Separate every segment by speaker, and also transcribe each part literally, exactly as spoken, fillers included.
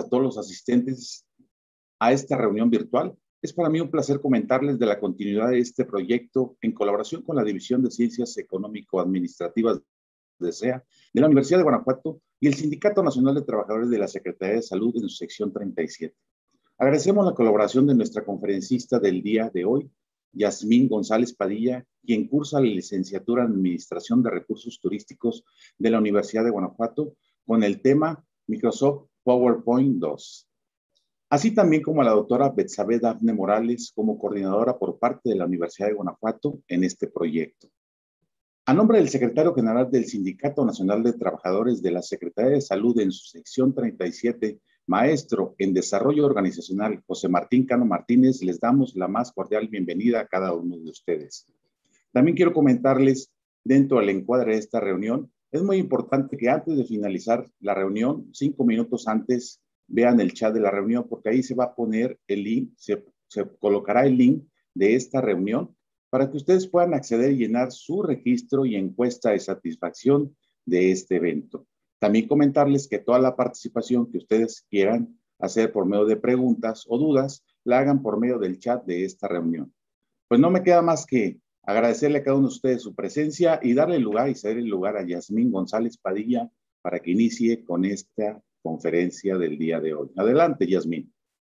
Speaker 1: a todos los asistentes a esta reunión virtual. Es para mí un placer comentarles de la continuidad de este proyecto en colaboración con la División de Ciencias Económico-Administrativas de S E A de la Universidad de Guanajuato y el Sindicato Nacional de Trabajadores de la Secretaría de Salud en su sección treinta y siete. Agradecemos la colaboración de nuestra conferencista del día de hoy, Yasmín González Padilla, quien cursa la licenciatura en Administración de Recursos Turísticos de la Universidad de Guanajuato con el tema Microsoft PowerPoint dos. Así también como a la doctora Betsabe Dafne Morales como coordinadora por parte de la Universidad de Guanajuato en este proyecto. A nombre del secretario general del Sindicato Nacional de Trabajadores de la Secretaría de Salud en su sección treinta y siete, maestro en Desarrollo Organizacional, José Martín Cano Martínez, les damos la más cordial bienvenida a cada uno de ustedes. También quiero comentarles, dentro del encuadre de esta reunión, es muy importante que antes de finalizar la reunión, cinco minutos antes, vean el chat de la reunión, porque ahí se va a poner el link, se, se colocará el link de esta reunión para que ustedes puedan acceder y llenar su registro y encuesta de satisfacción de este evento. También comentarles que toda la participación que ustedes quieran hacer por medio de preguntas o dudas, la hagan por medio del chat de esta reunión. Pues no me queda más que agradecerle a cada uno de ustedes su presencia y darle lugar y ceder el lugar a Yasmín González Padilla para que inicie con esta conferencia del día de hoy. Adelante, Yasmín.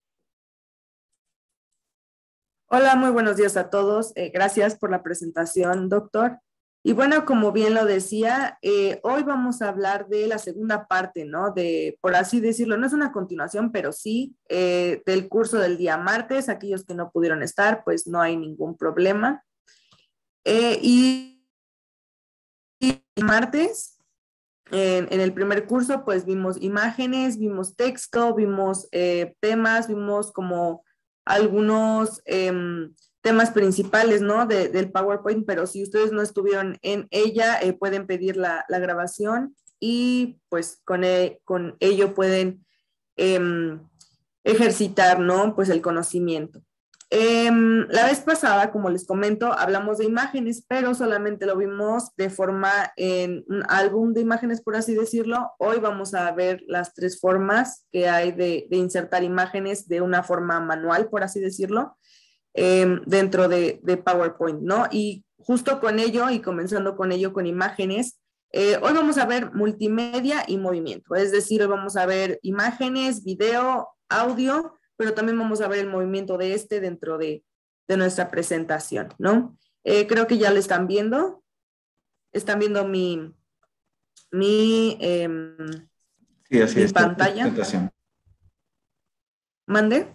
Speaker 2: Hola, muy buenos días a todos. Eh, gracias por la presentación, doctor. Y bueno, como bien lo decía, eh, hoy vamos a hablar de la segunda parte, ¿no? De, por así decirlo, no es una continuación, pero sí eh, del curso del día martes. Aquellos que no pudieron estar, pues no hay ningún problema. Eh, y, y martes, en, en el primer curso, pues vimos imágenes, vimos texto, vimos eh, temas, vimos como algunos eh, temas principales, ¿no? De, del PowerPoint, pero si ustedes no estuvieron en ella, eh, pueden pedir la, la grabación y pues con, el, con ello pueden eh, ejercitar, ¿no? Pues el conocimiento. Eh, la vez pasada, como les comento, hablamos de imágenes, pero solamente lo vimos de forma en un álbum de imágenes, por así decirlo. Hoy vamos a ver las tres formas que hay de, de insertar imágenes de una forma manual, por así decirlo, eh, dentro de, de PowerPoint, ¿no? Y justo con ello, y comenzando con ello, con imágenes, eh, hoy vamos a ver multimedia y movimiento, es decir, hoy vamos a ver imágenes, video, audio, pero también vamos a ver el movimiento de este dentro de, de nuestra presentación, ¿no? Eh, creo que ya lo están viendo. Están viendo mi, mi, eh,
Speaker 3: sí, así
Speaker 2: mi
Speaker 3: es,
Speaker 2: pantalla.
Speaker 3: Presentación.
Speaker 2: ¿Mande?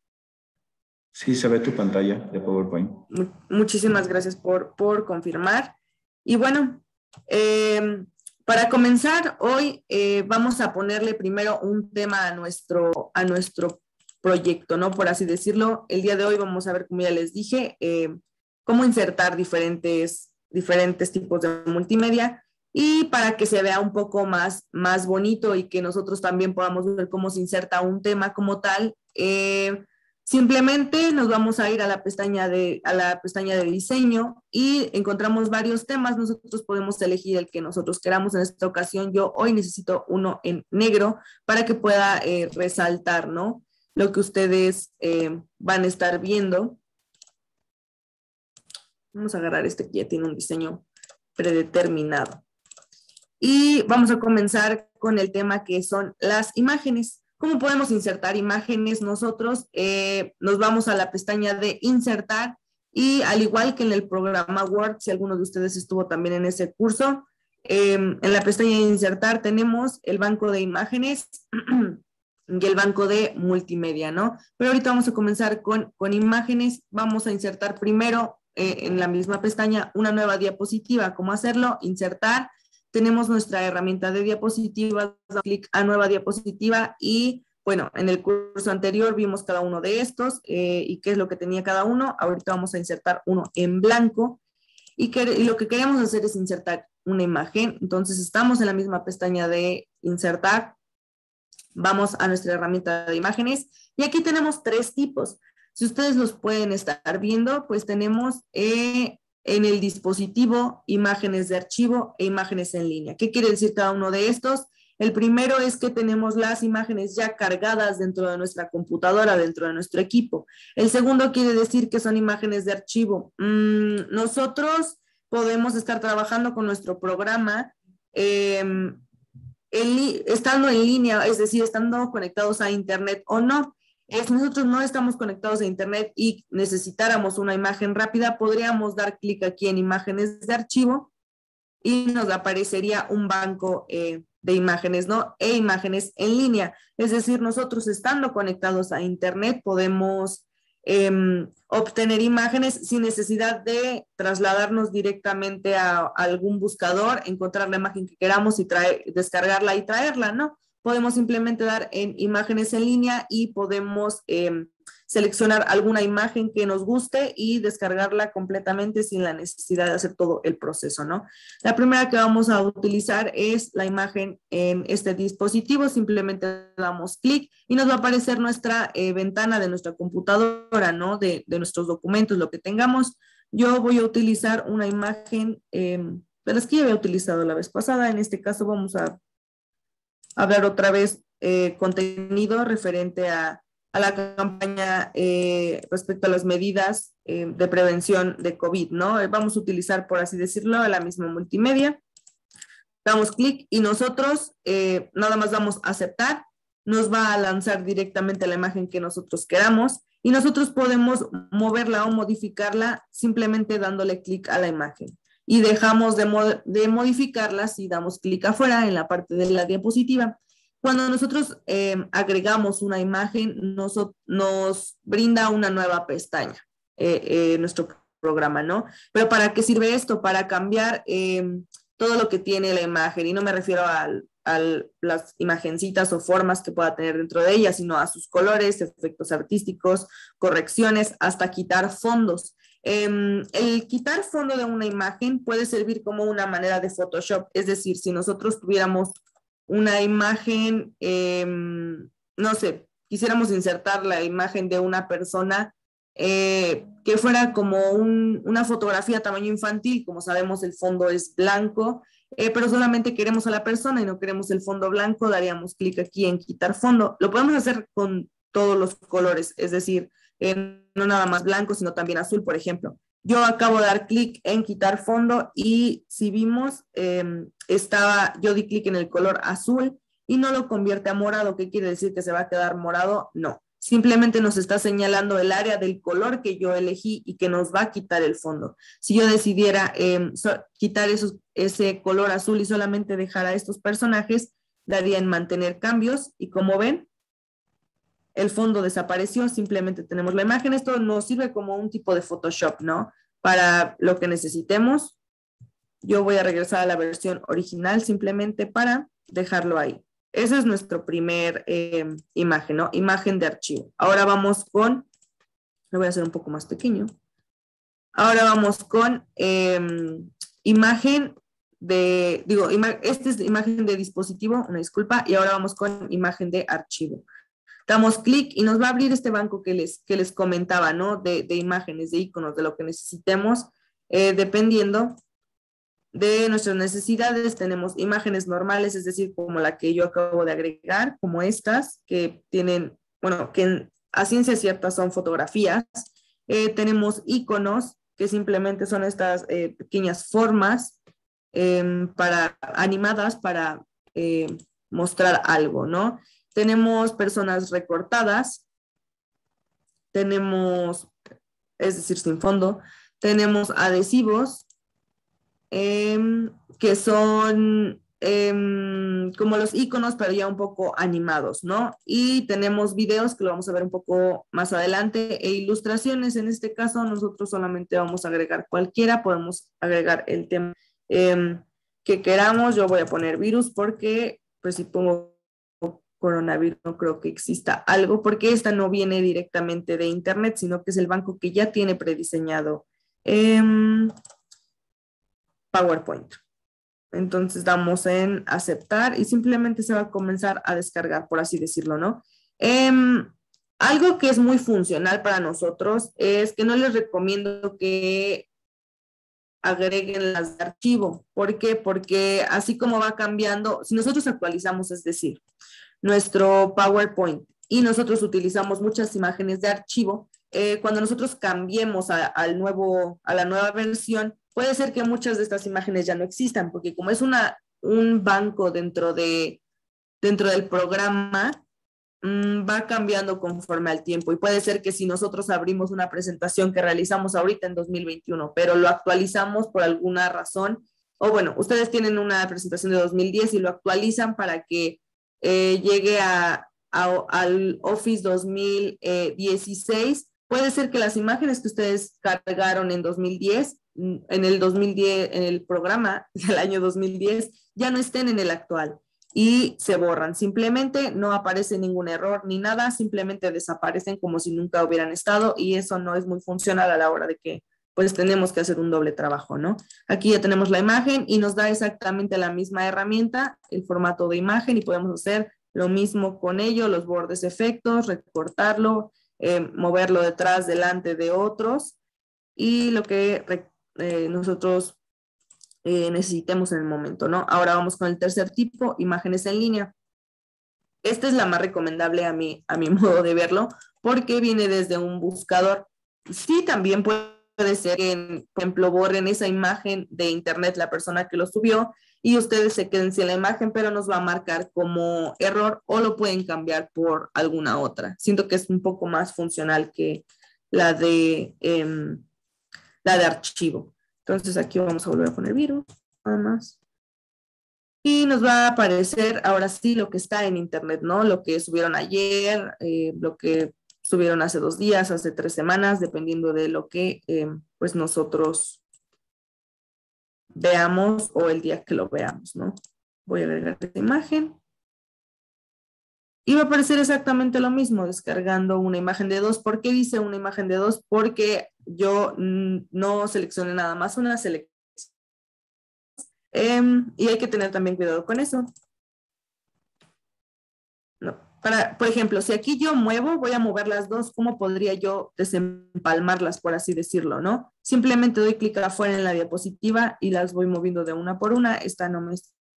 Speaker 3: Sí, se ve tu pantalla de PowerPoint.
Speaker 2: Muchísimas gracias por, por confirmar. Y bueno, eh, para comenzar, hoy eh, vamos a ponerle primero un tema a nuestro, a nuestro proyecto, ¿no? Por así decirlo. El día de hoy vamos a ver, como ya les dije, eh, cómo insertar diferentes, diferentes tipos de multimedia y para que se vea un poco más, más bonito y que nosotros también podamos ver cómo se inserta un tema como tal. Eh, simplemente nos vamos a ir a la pestaña de, a la pestaña de diseño y encontramos varios temas. Nosotros podemos elegir el que nosotros queramos. En esta ocasión yo hoy necesito uno en negro para que pueda eh, resaltar, ¿no? Lo que ustedes eh, van a estar viendo. Vamos a agarrar este que ya tiene un diseño predeterminado. Y vamos a comenzar con el tema que son las imágenes. ¿Cómo podemos insertar imágenes? Nosotros eh, nos vamos a la pestaña de insertar y al igual que en el programa Word, si alguno de ustedes estuvo también en ese curso, eh, en la pestaña de insertar tenemos el banco de imágenes y el banco de multimedia, ¿no? Pero ahorita vamos a comenzar con, con imágenes. Vamos a insertar primero eh, en la misma pestaña una nueva diapositiva. ¿Cómo hacerlo? Insertar. Tenemos nuestra herramienta de diapositivas, damos clic a nueva diapositiva y, bueno, en el curso anterior vimos cada uno de estos eh, y qué es lo que tenía cada uno. Ahorita vamos a insertar uno en blanco y, que, y lo que queremos hacer es insertar una imagen. Entonces, estamos en la misma pestaña de insertar. Vamos a nuestra herramienta de imágenes y aquí tenemos tres tipos. Si ustedes los pueden estar viendo, pues tenemos eh, en el dispositivo imágenes de archivo e imágenes en línea. ¿Qué quiere decir cada uno de estos? El primero es que tenemos las imágenes ya cargadas dentro de nuestra computadora, dentro de nuestro equipo. El segundo quiere decir que son imágenes de archivo. Mm, nosotros podemos estar trabajando con nuestro programa eh, en, estando en línea, es decir, estando conectados a internet o no. Es, nosotros no estamos conectados a internet y necesitáramos una imagen rápida, podríamos dar clic aquí en imágenes de archivo y nos aparecería un banco eh, de imágenes, ¿no? E imágenes en línea. Es decir, nosotros estando conectados a internet podemos eh, obtener imágenes sin necesidad de trasladarnos directamente a, a algún buscador, encontrar la imagen que queramos y traer, descargarla y traerla, ¿no? Podemos simplemente dar en imágenes en línea y podemos eh, seleccionar alguna imagen que nos guste y descargarla completamente sin la necesidad de hacer todo el proceso, ¿no? La primera que vamos a utilizar es la imagen en este dispositivo. Simplemente damos clic y nos va a aparecer nuestra eh, ventana de nuestra computadora, ¿no? De, de nuestros documentos, lo que tengamos. Yo voy a utilizar una imagen eh, de las que ya había utilizado la vez pasada. En este caso vamos a hablar otra vez eh, contenido referente a, a la campaña eh, respecto a las medidas eh, de prevención de COVID, ¿no? Vamos a utilizar, por así decirlo, la misma multimedia. Damos clic y nosotros eh, nada más damos a aceptar. Nos va a lanzar directamente la imagen que nosotros queramos y nosotros podemos moverla o modificarla simplemente dándole clic a la imagen. Y dejamos de, mod de modificarla si damos clic afuera en la parte de la diapositiva. Cuando nosotros eh, agregamos una imagen, nos, nos brinda una nueva pestaña, eh, eh, nuestro programa, ¿no? Pero ¿para qué sirve esto? Para cambiar eh, todo lo que tiene la imagen, y no me refiero a, a las imagencitas o formas que pueda tener dentro de ella, sino a sus colores, efectos artísticos, correcciones, hasta quitar fondos. Eh, el quitar fondo de una imagen puede servir como una manera de Photoshop, es decir, si nosotros tuviéramos una imagen, eh, no sé, quisiéramos insertar la imagen de una persona eh, que fuera como un, una fotografía tamaño infantil, como sabemos el fondo es blanco, eh, pero solamente queremos a la persona y no queremos el fondo blanco, daríamos clic aquí en quitar fondo. Lo podemos hacer con todos los colores, es decir, eh, no nada más blanco, sino también azul, por ejemplo. Yo acabo de dar clic en quitar fondo y si vimos, eh, estaba, yo di clic en el color azul y no lo convierte a morado. ¿Qué quiere decir? ¿Que se va a quedar morado? No. Simplemente nos está señalando el área del color que yo elegí y que nos va a quitar el fondo. Si yo decidiera eh, so, quitar esos, ese color azul y solamente dejar a estos personajes, daría en mantener cambios y como ven, el fondo desapareció, simplemente tenemos la imagen. Esto nos sirve como un tipo de Photoshop, ¿no? Para lo que necesitemos. Yo voy a regresar a la versión original simplemente para dejarlo ahí. Esa es nuestra primer eh, imagen, ¿no? Imagen de archivo. Ahora vamos con, lo voy a hacer un poco más pequeño. Ahora vamos con eh, imagen de, digo, ima, esta es imagen de dispositivo, una disculpa, y ahora vamos con imagen de archivo. Damos clic y nos va a abrir este banco que les, que les comentaba, ¿no? De, de imágenes, de iconos, de lo que necesitemos, eh, dependiendo de nuestras necesidades. Tenemos imágenes normales, es decir, como la que yo acabo de agregar, como estas, que tienen, bueno, que a ciencia cierta son fotografías. Eh, tenemos iconos, que simplemente son estas eh, pequeñas formas eh, para, animadas para eh, mostrar algo, ¿no? Tenemos personas recortadas, tenemos, es decir, sin fondo, tenemos adhesivos, eh, que son eh, como los iconos, pero ya un poco animados, ¿no? Y tenemos videos que lo vamos a ver un poco más adelante, e ilustraciones. En este caso, nosotros solamente vamos a agregar cualquiera, podemos agregar el tema eh, que queramos. Yo voy a poner virus porque, pues si pongo coronavirus, no creo que exista algo, porque esta no viene directamente de internet, sino que es el banco que ya tiene prediseñado eh, PowerPoint. Entonces damos en aceptar y simplemente se va a comenzar a descargar, por así decirlo, ¿no? Eh, algo que es muy funcional para nosotros es que no les recomiendo que agreguen las de archivo. ¿Por qué? Porque así como va cambiando, si nosotros actualizamos, es decir, nuestro PowerPoint y nosotros utilizamos muchas imágenes de archivo, eh, cuando nosotros cambiemos a, al nuevo, a la nueva versión, puede ser que muchas de estas imágenes ya no existan, porque como es una, un banco dentro, de, dentro del programa, mmm, va cambiando conforme al tiempo. Y puede ser que si nosotros abrimos una presentación que realizamos ahorita en dos mil veintiuno, pero lo actualizamos por alguna razón, o bueno, ustedes tienen una presentación de dos mil diez y lo actualizan para que eh, llegue a, a, al Office dos mil dieciséis, puede ser que las imágenes que ustedes cargaron en dos mil diez, en el dos mil diez, en el programa del año dos mil diez, ya no estén en el actual y se borran. Simplemente no aparece ningún error ni nada, simplemente desaparecen como si nunca hubieran estado, y eso no es muy funcional a la hora de que pues tenemos que hacer un doble trabajo, ¿no? Aquí ya tenemos la imagen y nos da exactamente la misma herramienta, el formato de imagen, y podemos hacer lo mismo con ello, los bordes, efectos, recortarlo, eh, moverlo detrás, delante de otros, y lo que eh, nosotros eh, necesitemos en el momento, ¿no? Ahora vamos con el tercer tipo, imágenes en línea. Esta es la más recomendable a mi, a mi modo de verlo, porque viene desde un buscador. Sí, también puede Puede ser que, por ejemplo, borren esa imagen de internet la persona que lo subió y ustedes se queden sin la imagen, pero nos va a marcar como error, o lo pueden cambiar por alguna otra. Siento que es un poco más funcional que la de, eh, la de archivo. Entonces aquí vamos a volver a poner virus, nada más. Y nos va a aparecer ahora sí lo que está en internet, ¿no? Lo que subieron ayer, eh, lo que subieron hace dos días, hace tres semanas, dependiendo de lo que eh, pues nosotros veamos o el día que lo veamos, ¿no? Voy a agregar esta imagen. Y va a aparecer exactamente lo mismo, descargando una imagen de dos. ¿Por qué dice una imagen de dos? Porque yo no seleccioné nada más una selección. Eh, y hay que tener también cuidado con eso. No. Para, por ejemplo, si aquí yo muevo, voy a mover las dos, ¿cómo podría yo desempalmarlas, por así decirlo, no? Simplemente doy clic afuera en la diapositiva y las voy moviendo de una por una. Esta no me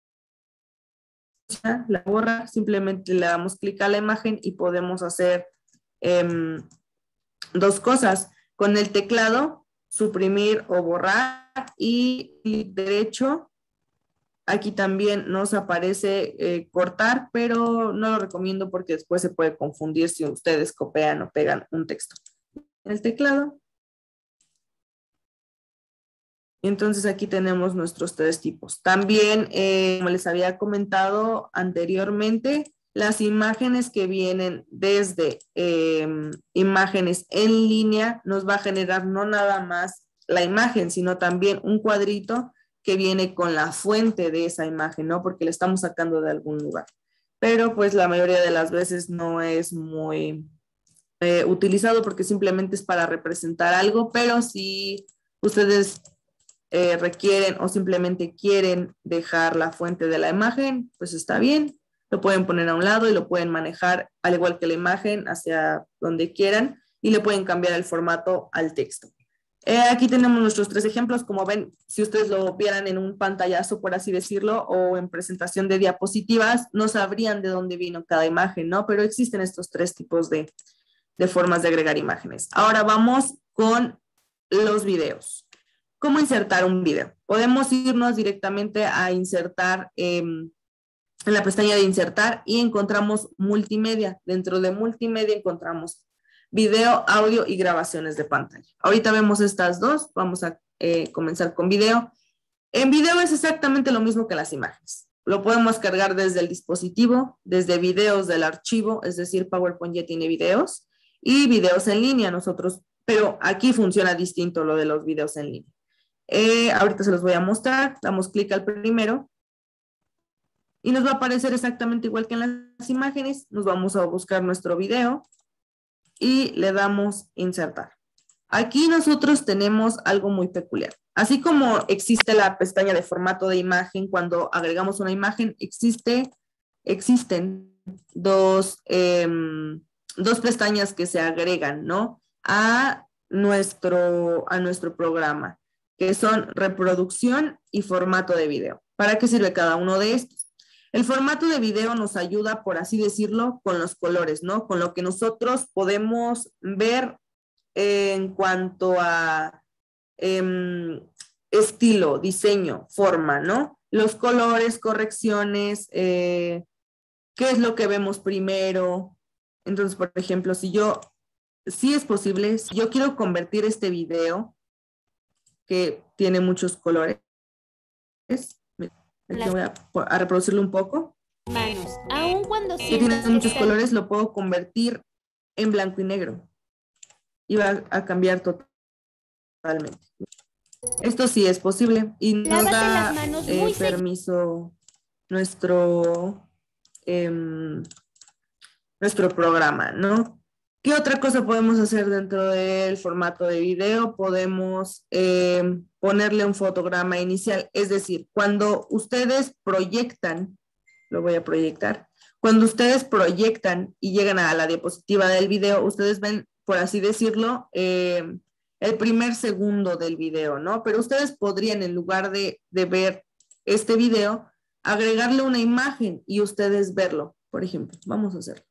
Speaker 2: la borra, simplemente le damos clic a la imagen y podemos hacer eh, dos cosas. Con el teclado, suprimir o borrar, y clic derecho. Aquí también nos aparece eh, cortar, pero no lo recomiendo porque después se puede confundir si ustedes copian o pegan un texto en el teclado. Entonces aquí tenemos nuestros tres tipos. También, eh, como les había comentado anteriormente, las imágenes que vienen desde eh, imágenes en línea nos va a generar no nada más la imagen, sino también un cuadrito que viene con la fuente de esa imagen, ¿no? Porque la estamos sacando de algún lugar. Pero pues la mayoría de las veces no es muy eh, utilizado porque simplemente es para representar algo, pero si ustedes eh, requieren o simplemente quieren dejar la fuente de la imagen, pues está bien, lo pueden poner a un lado y lo pueden manejar al igual que la imagen hacia donde quieran, y le pueden cambiar el formato al texto. Eh, aquí tenemos nuestros tres ejemplos. Como ven, si ustedes lo vieran en un pantallazo, por así decirlo, o en presentación de diapositivas, no sabrían de dónde vino cada imagen, ¿no? Pero existen estos tres tipos de, de formas de agregar imágenes. Ahora vamos con los videos. ¿Cómo insertar un video? Podemos irnos directamente a insertar, eh, en la pestaña de insertar, y encontramos multimedia. Dentro de multimedia encontramos video, audio y grabaciones de pantalla. Ahorita vemos estas dos. Vamos a eh, comenzar con video. En video es exactamente lo mismo que las imágenes. Lo podemos cargar desde el dispositivo, desde videos del archivo, es decir, PowerPoint ya tiene videos, y videos en línea nosotros, pero aquí funciona distinto lo de los videos en línea. Eh, ahorita se los voy a mostrar. Damos clic al primero y nos va a aparecer exactamente igual que en las imágenes. Nos vamos a buscar nuestro video y le damos insertar. Aquí nosotros tenemos algo muy peculiar. Así como existe la pestaña de formato de imagen cuando agregamos una imagen, existe, existen dos, eh, dos pestañas que se agregan, ¿no? A nuestro, a nuestro programa. que son reproducción y formato de video. ¿Para qué sirve cada uno de estos? El formato de video nos ayuda, por así decirlo, con los colores, ¿no? Con lo que nosotros podemos ver en cuanto a eh, estilo, diseño, forma, ¿no? Los colores, correcciones, eh, qué es lo que vemos primero. Entonces, por ejemplo, si yo, sí es posible, si yo quiero convertir este video que tiene muchos colores, aquí voy a, a reproducirlo un poco.
Speaker 4: Manos, aun cuando
Speaker 2: que tiene
Speaker 4: sientas
Speaker 2: muchos
Speaker 4: estar-
Speaker 2: colores, lo puedo convertir en blanco y negro. Y va a cambiar totalmente. Esto sí es posible y nos
Speaker 4: Lávate
Speaker 2: da
Speaker 4: las manos
Speaker 2: eh,
Speaker 4: muy seguido.
Speaker 2: permiso nuestro, em, nuestro programa, ¿no? ¿Qué otra cosa podemos hacer dentro del formato de video? Podemos em, ponerle un fotograma inicial, es decir, cuando ustedes proyectan, lo voy a proyectar, cuando ustedes proyectan y llegan a la diapositiva del video, ustedes ven, por así decirlo, em, el primer segundo del video, ¿no? Pero ustedes podrían, en lugar de, de ver este video, agregarle una imagen y ustedes verlo, por ejemplo. Vamos a hacerlo.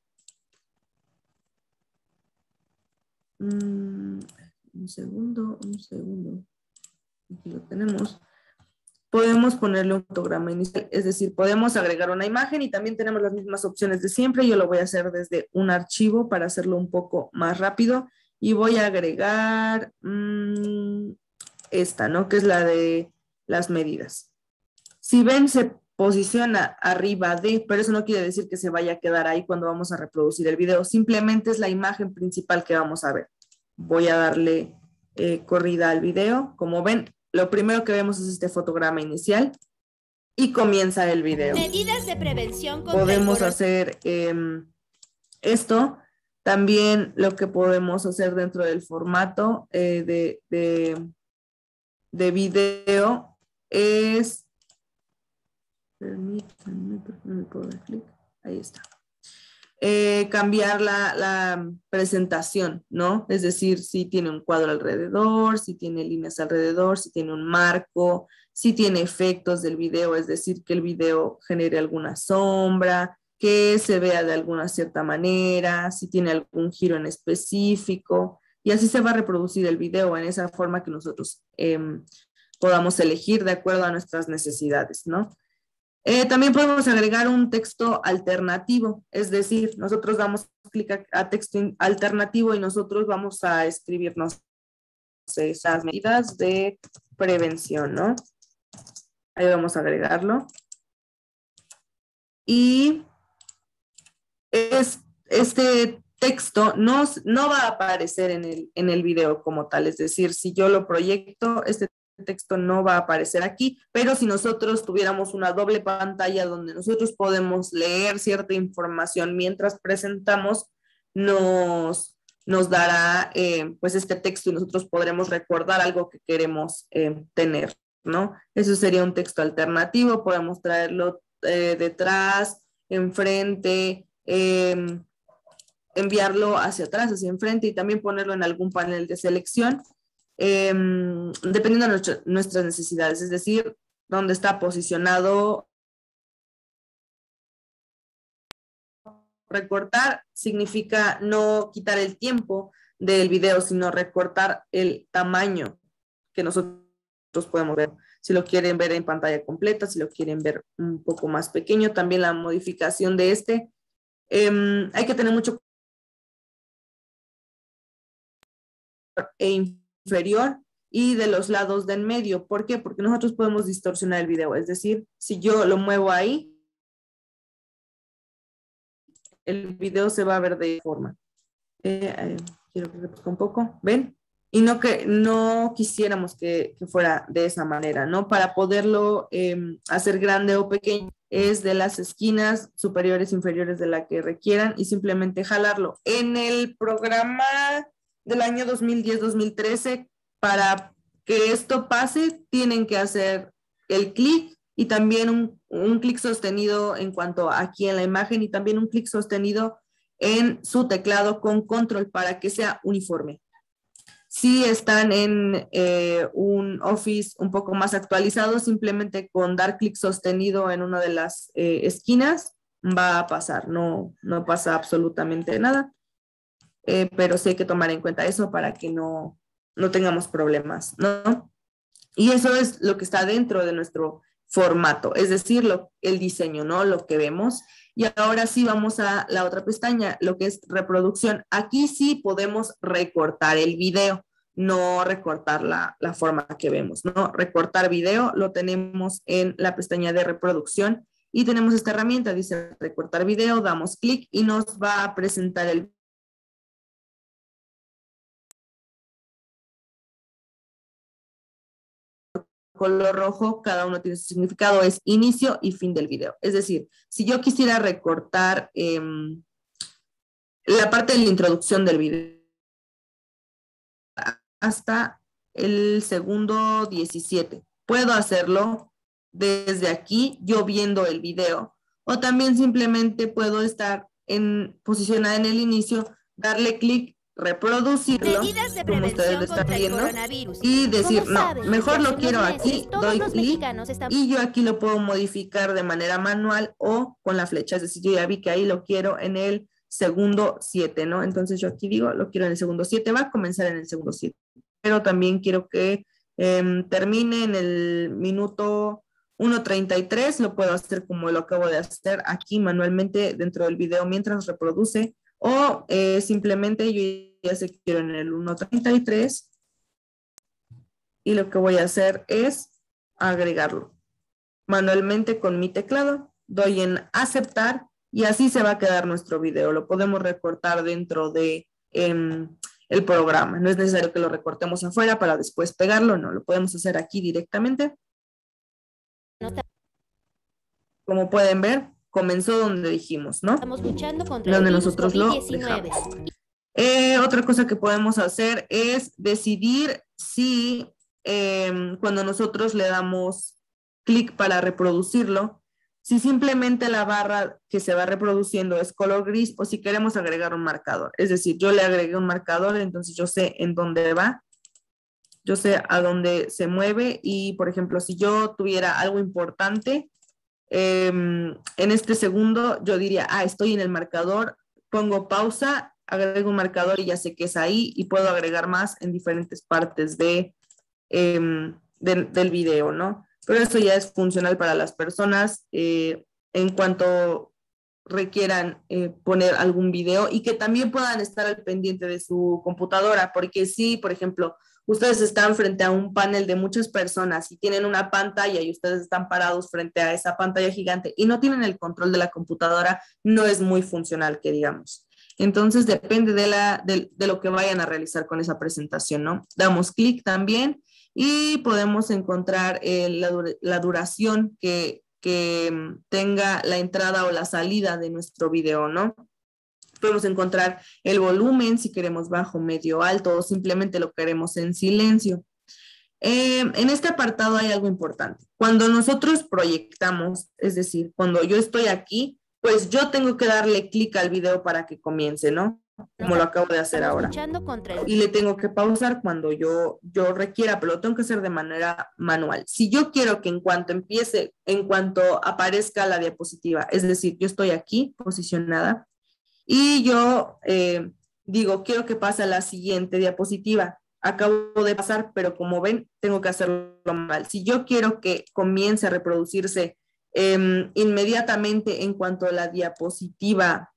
Speaker 2: Mm, un segundo, un segundo. Aquí lo tenemos. Podemos ponerle un fotograma inicial, es decir, podemos agregar una imagen y también tenemos las mismas opciones de siempre. Yo lo voy a hacer desde un archivo para hacerlo un poco más rápido. Y voy a agregar mmm, esta, ¿no? Que es la de las medidas. Si ven, se posiciona arriba de, pero eso no quiere decir que se vaya a quedar ahí cuando vamos a reproducir el video. Simplemente es la imagen principal que vamos a ver. Voy a darle eh, corrida al video. Como ven, lo primero que vemos es este fotograma inicial y comienza el video.
Speaker 4: Medidas de prevención contra
Speaker 2: Podemos
Speaker 4: el coronavirus.
Speaker 2: hacer eh, esto. También lo que podemos hacer dentro del formato eh, de, de, de video es, permítanme, porque no me puedo dar clic, ahí está, eh, cambiar la, la presentación, ¿no? Es decir, si tiene un cuadro alrededor, si tiene líneas alrededor, si tiene un marco, si tiene efectos del video, es decir, que el video genere alguna sombra, que se vea de alguna cierta manera, si tiene algún giro en específico, y así se va a reproducir el video en esa forma que nosotros eh, podamos elegir de acuerdo a nuestras necesidades, ¿no? Eh, también podemos agregar un texto alternativo, es decir, nosotros damos clic a, a texto alternativo y nosotros vamos a escribirnos esas medidas de prevención, ¿no? Ahí vamos a agregarlo. Y es, este texto no, no va a aparecer en el, en el video como tal, es decir, si yo lo proyecto, este texto no va a aparecer aquí, pero si nosotros tuviéramos una doble pantalla donde nosotros podemos leer cierta información mientras presentamos, nos, nos dará eh, pues este texto y nosotros podremos recordar algo que queremos eh, tener, ¿no? Eso sería un texto alternativo, podemos traerlo eh, detrás, enfrente, eh, enviarlo hacia atrás, hacia enfrente y también ponerlo en algún panel de selección. Eh, dependiendo de nuestra, nuestras necesidades, es decir, dónde está posicionado. Recortar significa no quitar el tiempo del video, sino recortar el tamaño que nosotros podemos ver. Si lo quieren ver en pantalla completa, si lo quieren ver un poco más pequeño, también la modificación de este. Eh, hay que tener mucho e inferior y de los lados de en medio. ¿Por qué? Porque nosotros podemos distorsionar el video. Es decir, si yo lo muevo ahí, el video se va a ver de forma. Eh, eh, quiero que repita un poco. ¿Ven? Y no que no quisiéramos que, que fuera de esa manera, ¿no? Para poderlo eh, hacer grande o pequeño, es de las esquinas superiores, inferiores de la que requieran y simplemente jalarlo. En el programa del año dos mil diez dos mil trece, para que esto pase, tienen que hacer el clic y también un, un clic sostenido en cuanto a aquí en la imagen y también un clic sostenido en su teclado con control para que sea uniforme. Si están en eh, un Office un poco más actualizado, simplemente con dar clic sostenido en una de las eh, esquinas va a pasar, no, no pasa absolutamente nada, eh, pero sí hay que tomar en cuenta eso para que no, no tengamos problemas, ¿no? Y eso es lo que está dentro de nuestro formato, es decir, lo, el diseño, ¿no? Lo que vemos. Y ahora sí vamos a la otra pestaña, lo que es reproducción. Aquí sí podemos recortar el video, no recortar la, la forma que vemos, ¿no? Recortar video lo tenemos en la pestaña de reproducción y tenemos esta herramienta, dice recortar video, damos clic y nos va a presentar el color rojo, cada uno tiene su significado, es inicio y fin del video. Es decir, si yo quisiera recortar eh, la parte de la introducción del video hasta el segundo diecisiete, puedo hacerlo desde aquí, yo viendo el video, o también simplemente puedo estar en, posicionada en el inicio, darle clic, reproducirlo, como ustedes lo están viendo, y decir, no, mejor lo quiero aquí, doy clic, y yo aquí lo puedo modificar de manera manual o con la flecha, es decir, yo ya vi que ahí lo quiero en el segundo siete, ¿no? Entonces yo aquí digo, lo quiero en el segundo siete, va a comenzar en el segundo siete, pero también quiero que eh, termine en el minuto uno treinta y tres, lo puedo hacer como lo acabo de hacer aquí manualmente dentro del video mientras reproduce, o eh, simplemente yo ya sé que quiero en el uno treinta y tres y lo que voy a hacer es agregarlo manualmente con mi teclado, doy en aceptar y así se va a quedar nuestro video. Lo podemos recortar dentro de eh, el programa, no es necesario que lo recortemos afuera para después pegarlo, no, lo podemos hacer aquí directamente. Como pueden ver, comenzó donde dijimos, ¿no?
Speaker 4: Estamos luchando contra
Speaker 2: donde
Speaker 4: el virus
Speaker 2: nosotros lo
Speaker 4: COVID diecinueve.
Speaker 2: dejamos. Eh, otra cosa que podemos hacer es decidir si eh, cuando nosotros le damos clic para reproducirlo, si simplemente la barra que se va reproduciendo es color gris o si queremos agregar un marcador. Es decir, yo le agregué un marcador, entonces yo sé en dónde va, yo sé a dónde se mueve y, por ejemplo, si yo tuviera algo importante, eh, en este segundo yo diría, ah, estoy en el marcador, pongo pausa, agrego un marcador y ya sé que es ahí y puedo agregar más en diferentes partes de, eh, de, del video, ¿no? Pero eso ya es funcional para las personas eh, en cuanto requieran eh, poner algún video y que también puedan estar al pendiente de su computadora, porque si, por ejemplo, ustedes están frente a un panel de muchas personas y tienen una pantalla y ustedes están parados frente a esa pantalla gigante y no tienen el control de la computadora, no es muy funcional, que digamos. Entonces depende de, la, de, de lo que vayan a realizar con esa presentación, ¿no? Damos clic también y podemos encontrar eh, la, la duración que, que tenga la entrada o la salida de nuestro video, ¿no? Podemos encontrar el volumen, si queremos bajo, medio, alto, o simplemente lo queremos en silencio. Eh, en este apartado hay algo importante. Cuando nosotros proyectamos, es decir, cuando yo estoy aquí, pues yo tengo que darle clic al video para que comience, ¿no? Como lo acabo de hacer ahora. Y le tengo que pausar cuando yo, yo requiera, pero lo tengo que hacer de manera manual. Si yo quiero que en cuanto empiece, en cuanto aparezca la diapositiva, es decir, yo estoy aquí posicionada y yo eh, digo, quiero que pase a la siguiente diapositiva. Acabo de pasar, pero como ven, tengo que hacerlo mal. Si yo quiero que comience a reproducirse eh, inmediatamente en cuanto la diapositiva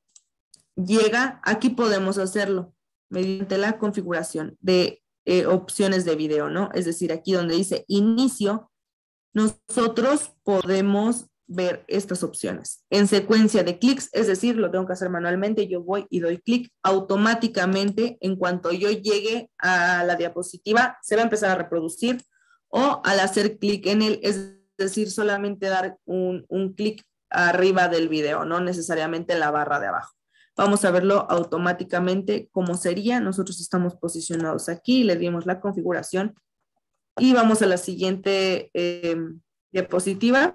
Speaker 2: llega, aquí podemos hacerlo mediante la configuración de eh, opciones de video, ¿no? Es decir, aquí donde dice inicio, nosotros podemos ver estas opciones en secuencia de clics, es decir, lo tengo que hacer manualmente, yo voy y doy clic, automáticamente en cuanto yo llegue a la diapositiva se va a empezar a reproducir, o al hacer clic en él, es decir, solamente dar un, un clic arriba del video, no necesariamente en la barra de abajo. Vamos a verlo automáticamente cómo sería. Nosotros estamos posicionados aquí, le dimos la configuración y vamos a la siguiente eh, diapositiva.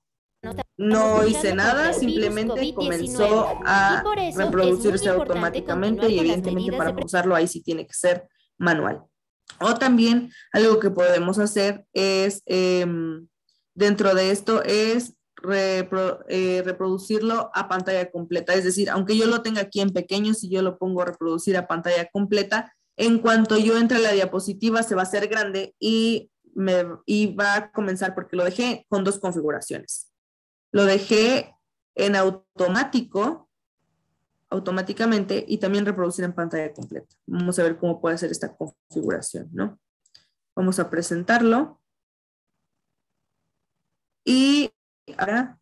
Speaker 2: No hice nada, simplemente comenzó a reproducirse automáticamente y evidentemente para pausarlo ahí sí tiene que ser manual. O también algo que podemos hacer es, eh, dentro de esto, es repro, eh, reproducirlo a pantalla completa. Es decir, aunque yo lo tenga aquí en pequeño, si yo lo pongo a reproducir a pantalla completa, en cuanto yo entre a la diapositiva se va a hacer grande y, me, y va a comenzar, porque lo dejé con dos configuraciones. Lo dejé en automático, automáticamente, y también reproducir en pantalla completa. Vamos a ver cómo puede hacer esta configuración, ¿no? Vamos a presentarlo. Y ahora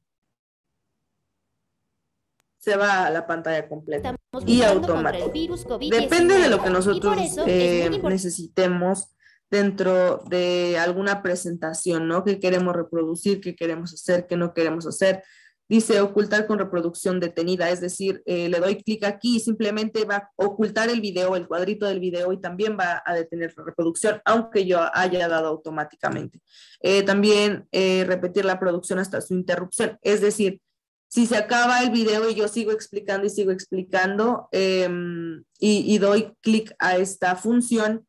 Speaker 2: se va a la pantalla completa y automático. Depende de lo que nosotros eh, necesitemos dentro de alguna presentación, ¿no? ¿Qué queremos reproducir? ¿Qué queremos hacer? ¿Qué no queremos hacer? Dice ocultar con reproducción detenida, es decir, eh, le doy clic aquí y simplemente va a ocultar el video, el cuadrito del video, y también va a detener la reproducción, aunque yo haya dado automáticamente. Eh, también eh, repetir la producción hasta su interrupción, es decir, si se acaba el video y yo sigo explicando y sigo explicando eh, y, y doy clic a esta función,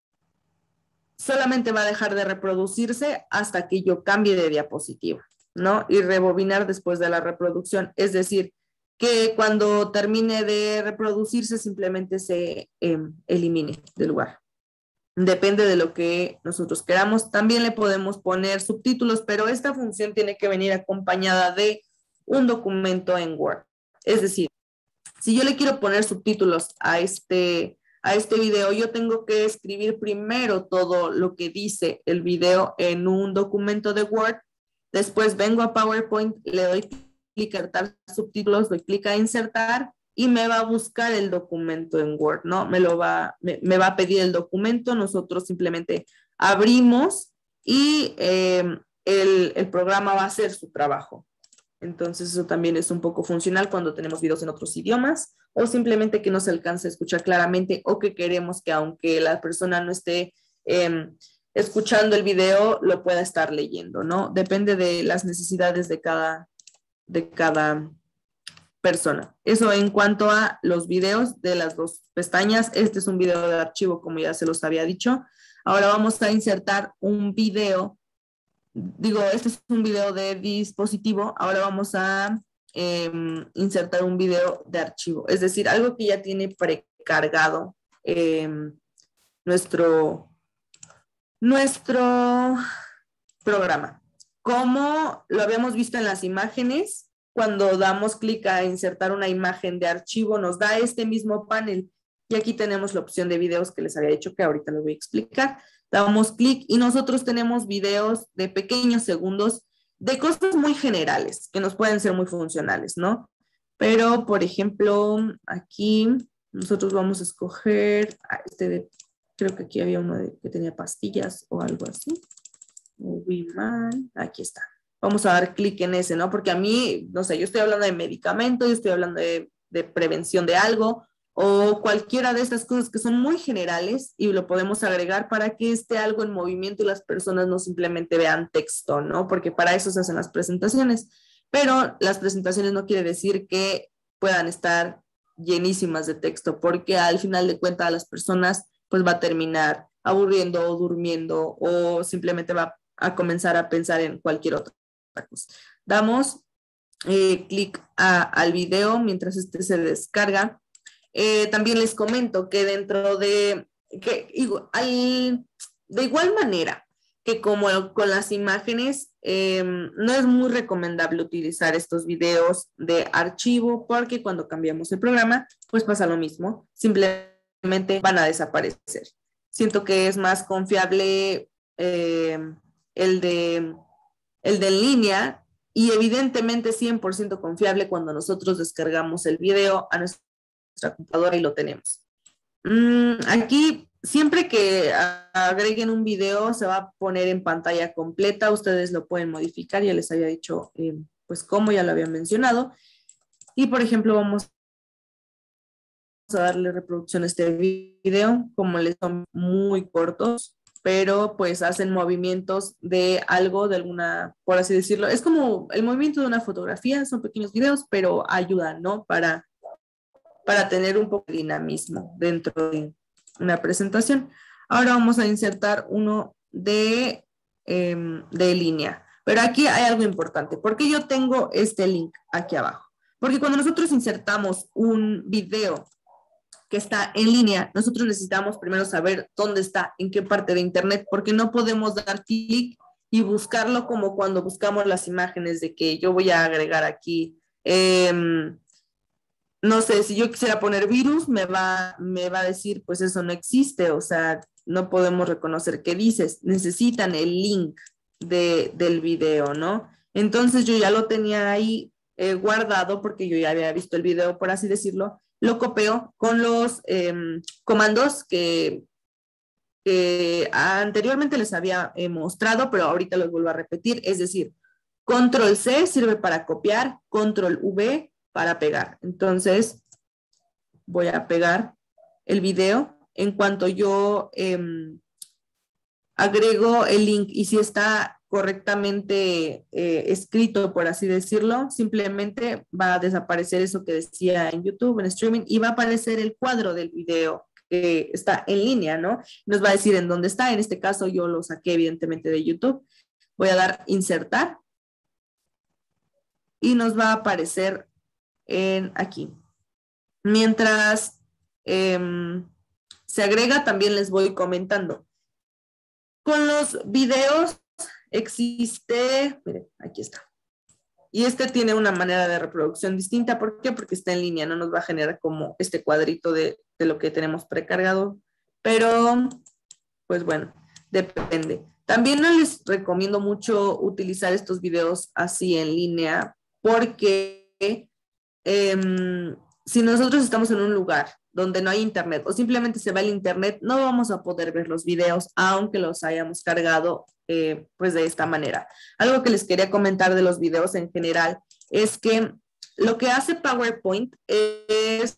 Speaker 2: solamente va a dejar de reproducirse hasta que yo cambie de diapositiva, ¿no? Y rebobinar después de la reproducción. Es decir, que cuando termine de reproducirse simplemente se eh, elimine del lugar. Depende de lo que nosotros queramos. También le podemos poner subtítulos, pero esta función tiene que venir acompañada de un documento en Word. Es decir, si yo le quiero poner subtítulos a este, a este video, yo tengo que escribir primero todo lo que dice el video en un documento de Word. Después vengo a PowerPoint, le doy clic a insertar subtítulos, doy clic a insertar y me va a buscar el documento en Word, ¿no? Me, lo va, me, me va a pedir el documento, nosotros simplemente abrimos y eh, el, el programa va a hacer su trabajo. Entonces eso también es un poco funcional cuando tenemos videos en otros idiomas o simplemente que no se alcance a escuchar claramente o que queremos que aunque la persona no esté eh, escuchando el video, lo pueda estar leyendo, ¿no? Depende de las necesidades de cada, de cada persona. Eso en cuanto a los videos de las dos pestañas. Este es un video de archivo, como ya se los había dicho. Ahora vamos a insertar un video. Digo, este es un video de dispositivo. Ahora vamos a eh, insertar un video de archivo. Es decir, algo que ya tiene precargado eh, nuestro... nuestro programa. Como lo habíamos visto en las imágenes, cuando damos clic a insertar una imagen de archivo, nos da este mismo panel. Y aquí tenemos la opción de videos que les había dicho que ahorita les voy a explicar. Damos clic y nosotros tenemos videos de pequeños segundos de cosas muy generales que nos pueden ser muy funcionales, ¿no? Pero, por ejemplo, aquí nosotros vamos a escoger este de... Creo que aquí había uno de, que tenía pastillas o algo así. Muy mal. Aquí está. Vamos a dar clic en ese, ¿no? Porque a mí, no sé, yo estoy hablando de medicamentos, yo estoy hablando de, de prevención de algo o cualquiera de estas cosas que son muy generales y lo podemos agregar para que esté algo en movimiento y las personas no simplemente vean texto, ¿no? Porque para eso se hacen las presentaciones. Pero las presentaciones no quiere decir que puedan estar llenísimas de texto, porque al final de cuentas a las personas pues va a terminar aburriendo o durmiendo o simplemente va a comenzar a pensar en cualquier otra cosa. Damos eh, clic al video mientras este se descarga. Eh, también les comento que dentro de, que igual, al, de igual manera que como con las imágenes, eh, no es muy recomendable utilizar estos videos de archivo porque cuando cambiamos el programa, pues pasa lo mismo. Simplemente van a desaparecer. Siento que es más confiable eh, el, de, el de en línea y evidentemente cien por ciento confiable cuando nosotros descargamos el video a nuestra computadora y lo tenemos. Mm, aquí, siempre que agreguen un video, se va a poner en pantalla completa. Ustedes lo pueden modificar, ya les había dicho, eh, pues cómo ya lo había mencionado. Y, por ejemplo, vamos a darle reproducción a este video, como les son muy cortos, pero pues hacen movimientos de algo, de alguna, por así decirlo. Es como el movimiento de una fotografía, son pequeños videos, pero ayudan, ¿no? Para, para tener un poco de dinamismo dentro de una presentación. Ahora vamos a insertar uno de, eh, de línea. Pero aquí hay algo importante. ¿Por qué yo tengo este link aquí abajo? Porque cuando nosotros insertamos un video que está en línea, nosotros necesitamos primero saber dónde está, en qué parte de internet, porque no podemos dar clic y buscarlo como cuando buscamos las imágenes de que yo voy a agregar aquí, eh, no sé, si yo quisiera poner virus, me va, me va a decir, pues eso no existe, o sea, no podemos reconocer qué dices, necesitan el link de, del video, ¿no? Entonces yo ya lo tenía ahí eh, guardado porque yo ya había visto el video, por así decirlo, lo copio con los eh, comandos que, que anteriormente les había eh, mostrado, pero ahorita los vuelvo a repetir, es decir, control C sirve para copiar, control V para pegar. Entonces, voy a pegar el video en cuanto yo eh, agrego el link y si está correctamente eh, escrito, por así decirlo, simplemente va a desaparecer eso que decía en YouTube, en streaming, y va a aparecer el cuadro del video que está en línea, ¿no? Nos va a decir en dónde está. En este caso yo lo saqué evidentemente de YouTube. Voy a dar insertar y nos va a aparecer en aquí. Mientras eh, se agrega, también les voy comentando. Con los videos existe, miren, aquí está. Y este tiene una manera de reproducción distinta. ¿Por qué? Porque está en línea, no nos va a generar como este cuadrito de, de lo que tenemos precargado. Pero, pues bueno, depende. También no les recomiendo mucho utilizar estos videos así en línea porque eh, si nosotros estamos en un lugar donde no hay internet o simplemente se va el internet, no vamos a poder ver los videos aunque los hayamos cargado eh, pues de esta manera. Algo que les quería comentar de los videos en general es que lo que hace PowerPoint es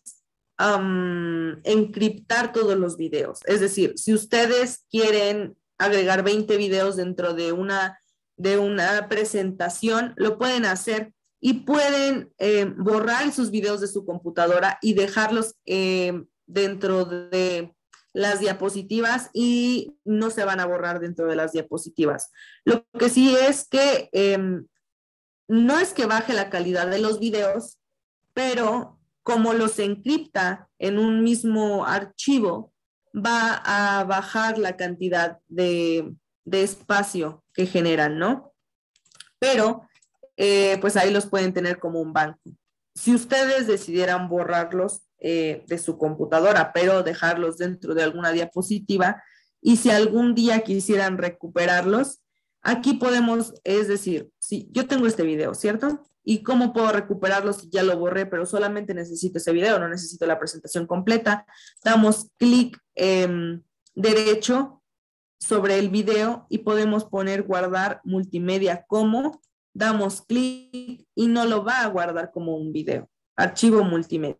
Speaker 2: um, encriptar todos los videos. Es decir, si ustedes quieren agregar veinte videos dentro de una, de una presentación, lo pueden hacer y pueden eh, borrar sus videos de su computadora y dejarlos eh, dentro de las diapositivas y no se van a borrar dentro de las diapositivas. Lo que sí es que eh, no es que baje la calidad de los videos, pero como los encripta en un mismo archivo, va a bajar la cantidad de, de espacio que generan, ¿no? Pero Eh, pues ahí los pueden tener como un banco. Si ustedes decidieran borrarlos eh, de su computadora, pero dejarlos dentro de alguna diapositiva, y si algún día quisieran recuperarlos, aquí podemos, es decir, si yo tengo este video, ¿cierto? ¿Y cómo puedo recuperarlos si ya lo borré, pero solamente necesito ese video, no necesito la presentación completa? Damos clic eh, derecho sobre el video y podemos poner guardar multimedia como. Damos clic y no lo va a guardar como un video. Archivo multimedia.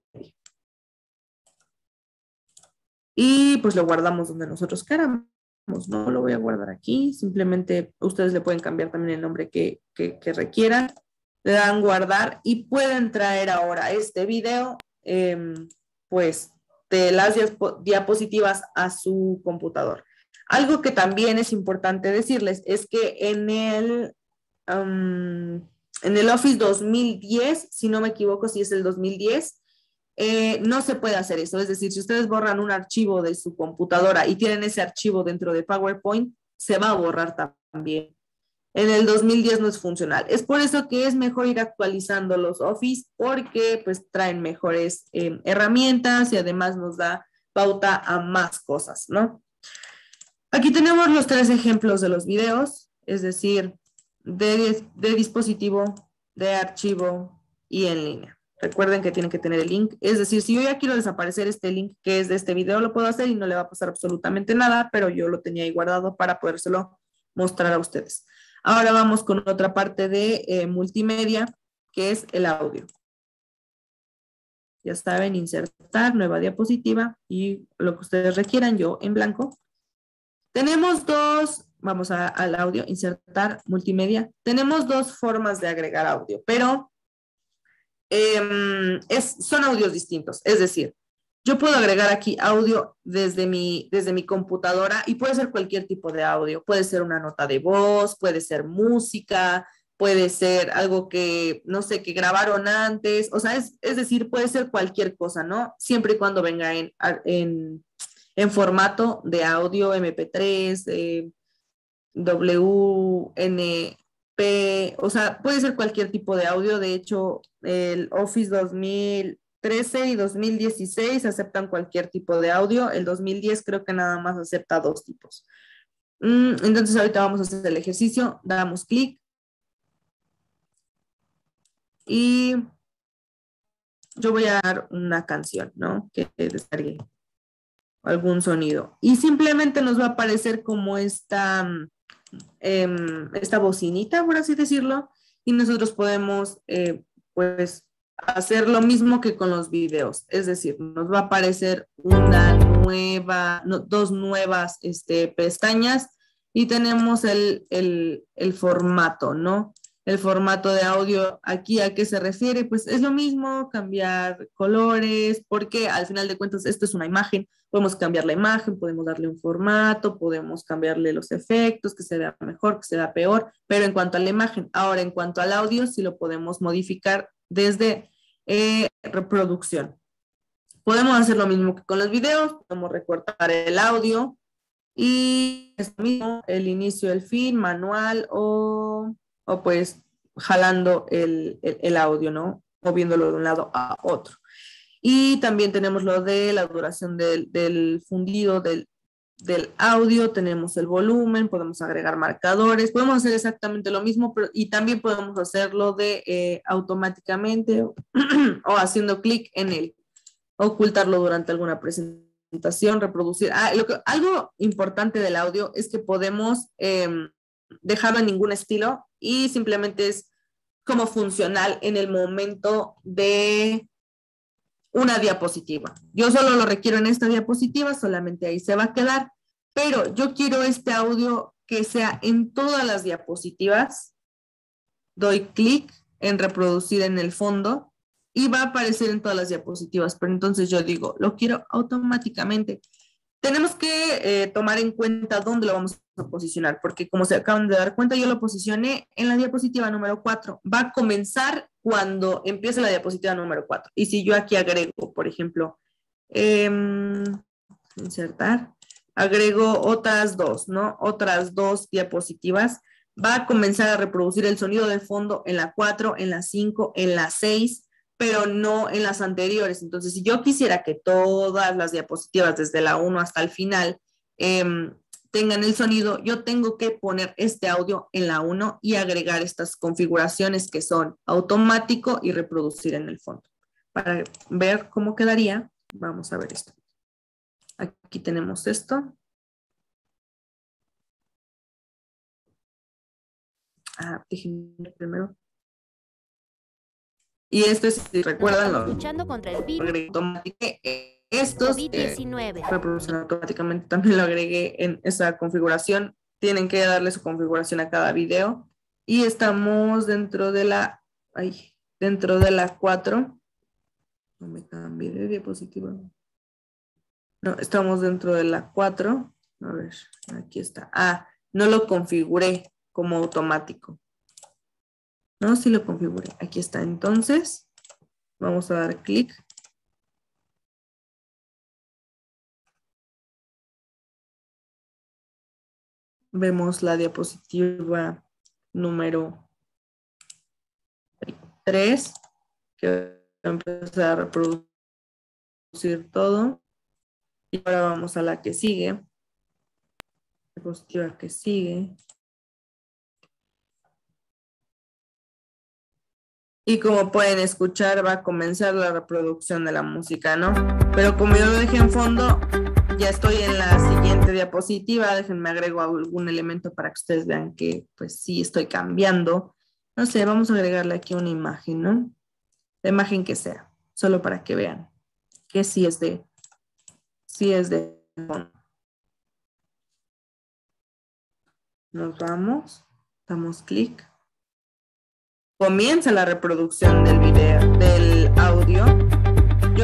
Speaker 2: Y pues lo guardamos donde nosotros queramos. No lo voy a guardar aquí. Simplemente ustedes le pueden cambiar también el nombre que, que, que requieran. Le dan guardar y pueden traer ahora este video eh, pues de las diapositivas a su computador. Algo que también es importante decirles es que en el Um, en el Office dos mil diez, si no me equivoco, si es el dos mil diez, eh, no se puede hacer eso. Es decir, si ustedes borran un archivo de su computadora y tienen ese archivo dentro de PowerPoint, se va a borrar también. En el dos mil diez no es funcional. Es por eso que es mejor ir actualizando los Office porque pues traen mejores eh, herramientas y además nos da pauta a más cosas, ¿no? Aquí tenemos los tres ejemplos de los videos, es decir, De, de dispositivo, de archivo y en línea. Recuerden que tienen que tener el link. Es decir, si yo ya quiero desaparecer este link que es de este video, lo puedo hacer y no le va a pasar absolutamente nada, pero yo lo tenía ahí guardado para podérselo mostrar a ustedes. Ahora vamos con otra parte de eh, multimedia, que es el audio. Ya saben, insertar, nueva diapositiva y lo que ustedes requieran, yo en blanco. Tenemos dos... Vamos a, al audio, insertar multimedia. Tenemos dos formas de agregar audio, pero eh, es, son audios distintos. Es decir, yo puedo agregar aquí audio desde mi, desde mi computadora y puede ser cualquier tipo de audio. Puede ser una nota de voz, puede ser música, puede ser algo que, no sé, que grabaron antes. O sea, es, es decir, puede ser cualquier cosa, ¿no? Siempre y cuando venga en, en, en formato de audio, eme pe tres, eh, doble u ene pe, o sea, puede ser cualquier tipo de audio. De hecho, el Office dos mil trece y dos mil dieciséis aceptan cualquier tipo de audio. El dos mil diez creo que nada más acepta dos tipos. Entonces ahorita vamos a hacer el ejercicio. Damos clic. Y yo voy a dar una canción, ¿no? Que descargue algún sonido. Y simplemente nos va a aparecer como esta, eh, esta bocinita, por así decirlo. Y nosotros podemos, eh, pues, hacer lo mismo que con los videos, es decir, nos va a aparecer una nueva, no, dos nuevas este, pestañas y tenemos el, el, el formato, ¿no? El formato de audio, aquí a qué se refiere, pues es lo mismo, cambiar colores, porque al final de cuentas esto es una imagen, podemos cambiar la imagen, podemos darle un formato, podemos cambiarle los efectos, que se vea mejor, que se vea peor, pero en cuanto a la imagen, ahora en cuanto al audio, sí lo podemos modificar desde eh, reproducción. Podemos hacer lo mismo que con los videos, podemos recortar el audio y es lo mismo, el inicio, el fin, manual o, o pues jalando el, el, el audio, ¿no? Moviéndolo de un lado a otro. Y también tenemos lo de la duración del, del fundido del, del audio, tenemos el volumen, podemos agregar marcadores, podemos hacer exactamente lo mismo, pero, y también podemos hacerlo de eh, automáticamente o, o haciendo clic en él, ocultarlo durante alguna presentación, reproducir. Ah, lo que, algo importante del audio es que podemos eh, dejarlo en ningún estilo y simplemente es como funcional en el momento de una diapositiva. Yo solo lo requiero en esta diapositiva, solamente ahí se va a quedar, pero yo quiero este audio que sea en todas las diapositivas. Doy clic en reproducir en el fondo y va a aparecer en todas las diapositivas, pero entonces yo digo, lo quiero automáticamente. Tenemos que eh, tomar en cuenta dónde lo vamos a posicionar, porque como se acaban de dar cuenta, yo lo posicioné en la diapositiva número cuatro. Va a comenzar cuando empiece la diapositiva número cuatro. Y si yo aquí agrego, por ejemplo, eh, insertar, agrego otras dos, ¿no? Otras dos diapositivas, va a comenzar a reproducir el sonido de fondo en la cuatro, en la cinco, en la seis, pero no en las anteriores. Entonces, si yo quisiera que todas las diapositivas, desde la uno hasta el final, eh, tengan el sonido, yo tengo que poner este audio en la uno y agregar estas configuraciones que son automático y reproducir en el fondo. Para ver cómo quedaría, vamos a ver esto. Aquí tenemos esto. Ah, déjenme primero. Y esto es, si recuerdan, lo
Speaker 4: luchando contra el virus.
Speaker 2: Estos
Speaker 4: COVID diecinueve.
Speaker 2: Eh, reproducen automáticamente, también lo agregué en esa configuración. Tienen que darle su configuración a cada video. Y estamos dentro de la, ay, dentro de la cuatro. No me cambié de diapositiva. No, estamos dentro de la cuatro. A ver, aquí está. Ah, no lo configuré como automático. No, sí lo configuré. Aquí está. Entonces, vamos a dar clic. Vemos la diapositiva número tres, que va a empezar a reproducir todo. Y ahora vamos a la que sigue. Diapositiva que sigue. Y como pueden escuchar, va a comenzar la reproducción de la música, ¿no? Pero como yo lo dejé en fondo, ya estoy en la siguiente diapositiva. Déjenme agrego algún elemento para que ustedes vean que, pues, sí estoy cambiando. No sé, vamos a agregarle aquí una imagen, ¿no? La imagen que sea, solo para que vean que sí es de, sí es de fondo. Nos vamos, damos clic. Comienza la reproducción del video, del audio. Yo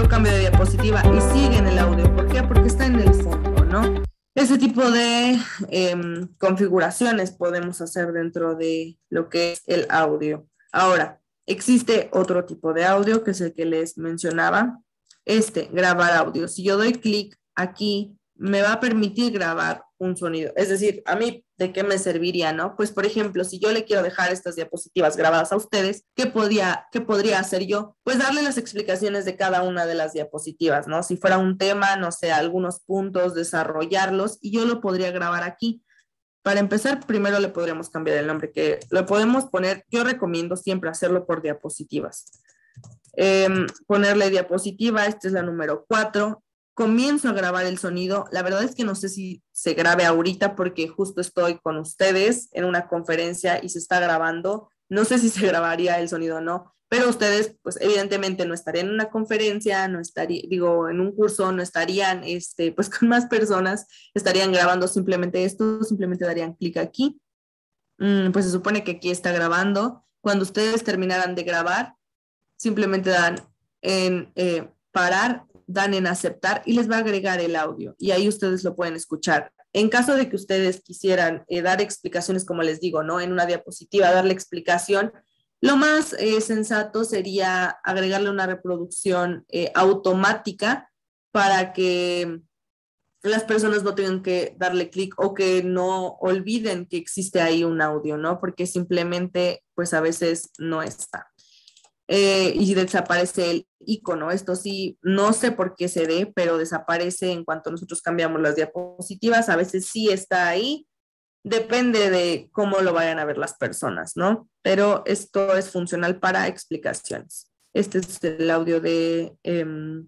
Speaker 2: yo cambio de diapositiva y sigue en el audio. ¿Por qué? Porque está en el fondo, ¿no? Ese tipo de eh, configuraciones podemos hacer dentro de lo que es el audio. Ahora, existe otro tipo de audio que es el que les mencionaba. Este, grabar audio. Si yo doy clic aquí, me va a permitir grabar un sonido. Es decir, a mí, ¿de qué me serviría, no? Pues, por ejemplo, si yo le quiero dejar estas diapositivas grabadas a ustedes, ¿qué podría, qué podría hacer yo? Pues darle las explicaciones de cada una de las diapositivas, ¿no? Si fuera un tema, no sé, algunos puntos, desarrollarlos, y yo lo podría grabar aquí. Para empezar, primero le podríamos cambiar el nombre, que lo podemos poner, yo recomiendo siempre hacerlo por diapositivas. Eh, ponerle diapositiva, esta es la número cuatro. Comienzo a grabar el sonido. La verdad es que no sé si se grabe ahorita porque justo estoy con ustedes en una conferencia y se está grabando. No sé si se grabaría el sonido o no, pero ustedes, pues evidentemente no estarían en una conferencia, no estaría, digo, en un curso, no estarían, este, pues con más personas, estarían grabando simplemente esto, simplemente darían clic aquí. Mm, pues se supone que aquí está grabando. Cuando ustedes terminaran de grabar, simplemente dan en eh, parar, dan en aceptar y les va a agregar el audio y ahí ustedes lo pueden escuchar. En caso de que ustedes quisieran eh, dar explicaciones, como les digo, ¿no? En una diapositiva, darle explicación, lo más eh, sensato sería agregarle una reproducción eh, automática para que las personas no tengan que darle clic o que no olviden que existe ahí un audio, ¿no? Porque simplemente, pues a veces no está. Eh, y desaparece el icono. Esto sí, no sé por qué se dé, pero desaparece en cuanto nosotros cambiamos las diapositivas. A veces sí está ahí, depende de cómo lo vayan a ver las personas, ¿no? Pero esto es funcional para explicaciones. Este es el audio de, eh,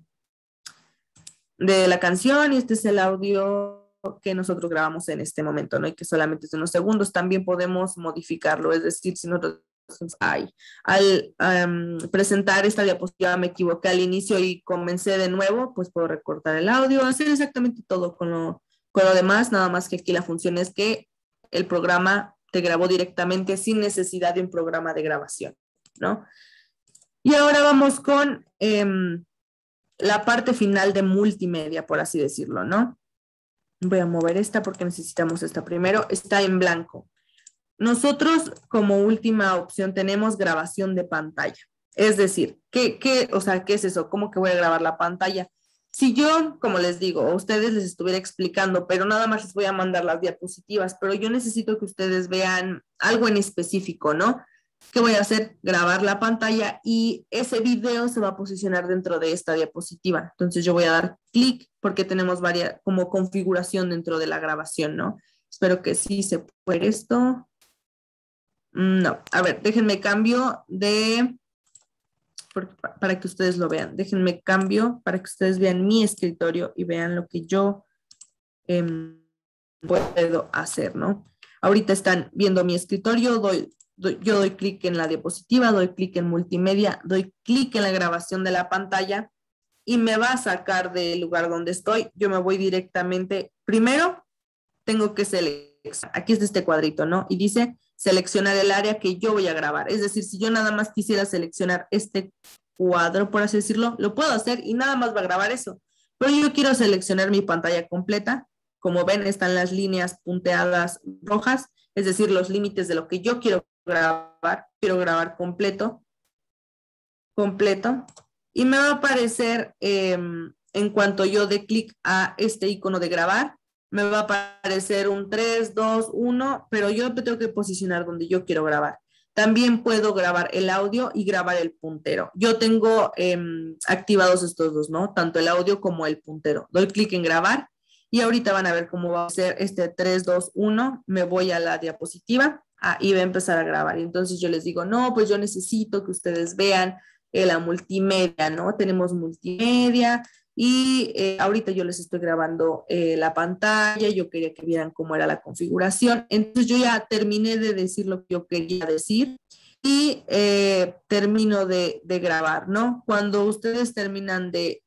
Speaker 2: de la canción y este es el audio que nosotros grabamos en este momento, ¿no? Y que solamente es de unos segundos. También podemos modificarlo, es decir, si nosotros Ay, al um, presentar esta diapositiva me equivoqué al inicio y comencé de nuevo, pues puedo recortar el audio, hacer exactamente todo con lo, con lo demás, nada más que aquí la función es que el programa te grabó directamente sin necesidad de un programa de grabación, ¿no? Y ahora vamos con eh, la parte final de multimedia, por así decirlo, ¿no? Voy a mover esta porque necesitamos esta primero, está en blanco. Nosotros como última opción tenemos grabación de pantalla. Es decir, ¿qué, qué, o sea, ¿qué es eso? ¿Cómo que voy a grabar la pantalla? Si yo, como les digo, a ustedes les estuviera explicando, pero nada más les voy a mandar las diapositivas, pero yo necesito que ustedes vean algo en específico, ¿no? ¿Qué voy a hacer? Grabar la pantalla y ese video se va a posicionar dentro de esta diapositiva. Entonces yo voy a dar clic porque tenemos varias, como configuración dentro de la grabación, ¿no? Espero que sí se puede esto. No, a ver, déjenme cambio de, para que ustedes lo vean, déjenme cambio para que ustedes vean mi escritorio y vean lo que yo eh, puedo hacer, ¿no? Ahorita están viendo mi escritorio, doy, doy, yo doy clic en la diapositiva, doy clic en multimedia, doy clic en la grabación de la pantalla y me va a sacar del lugar donde estoy. Yo me voy directamente, primero tengo que seleccionar, aquí está este cuadrito, ¿no? Y dice seleccionar el área que yo voy a grabar. Es decir, si yo nada más quisiera seleccionar este cuadro, por así decirlo, lo puedo hacer y nada más va a grabar eso. Pero yo quiero seleccionar mi pantalla completa. Como ven, están las líneas punteadas rojas, es decir, los límites de lo que yo quiero grabar. Quiero grabar completo, completo. Y me va a aparecer, eh, en cuanto yo dé clic a este icono de grabar, me va a aparecer un tres, dos, uno, pero yo me tengo que posicionar donde yo quiero grabar. También puedo grabar el audio y grabar el puntero. Yo tengo eh, activados estos dos, ¿no? Tanto el audio como el puntero. Doy clic en grabar y ahorita van a ver cómo va a ser este tres, dos, uno. Me voy a la diapositiva ah, y va a empezar a grabar. Y entonces yo les digo, no, pues yo necesito que ustedes vean eh, la multimedia, ¿no? Tenemos multimedia. Y eh, ahorita yo les estoy grabando eh, la pantalla, yo quería que vieran cómo era la configuración. Entonces yo ya terminé de decir lo que yo quería decir y eh, termino de, de grabar, ¿no? Cuando ustedes terminan de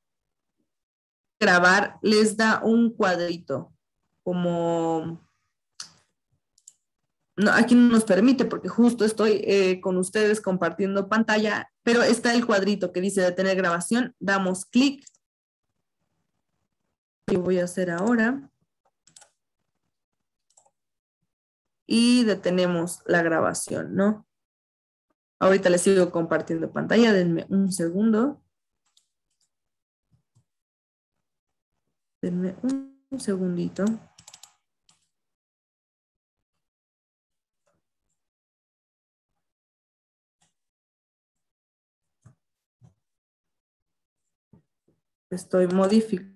Speaker 2: grabar, les da un cuadrito como, no, aquí no nos permite porque justo estoy eh, con ustedes compartiendo pantalla, pero está el cuadrito que dice detener grabación, damos clic. Yo voy a hacer ahora. Y detenemos la grabación, ¿no? Ahorita les sigo compartiendo pantalla, denme un segundo. Denme un, un segundito. Estoy modificando.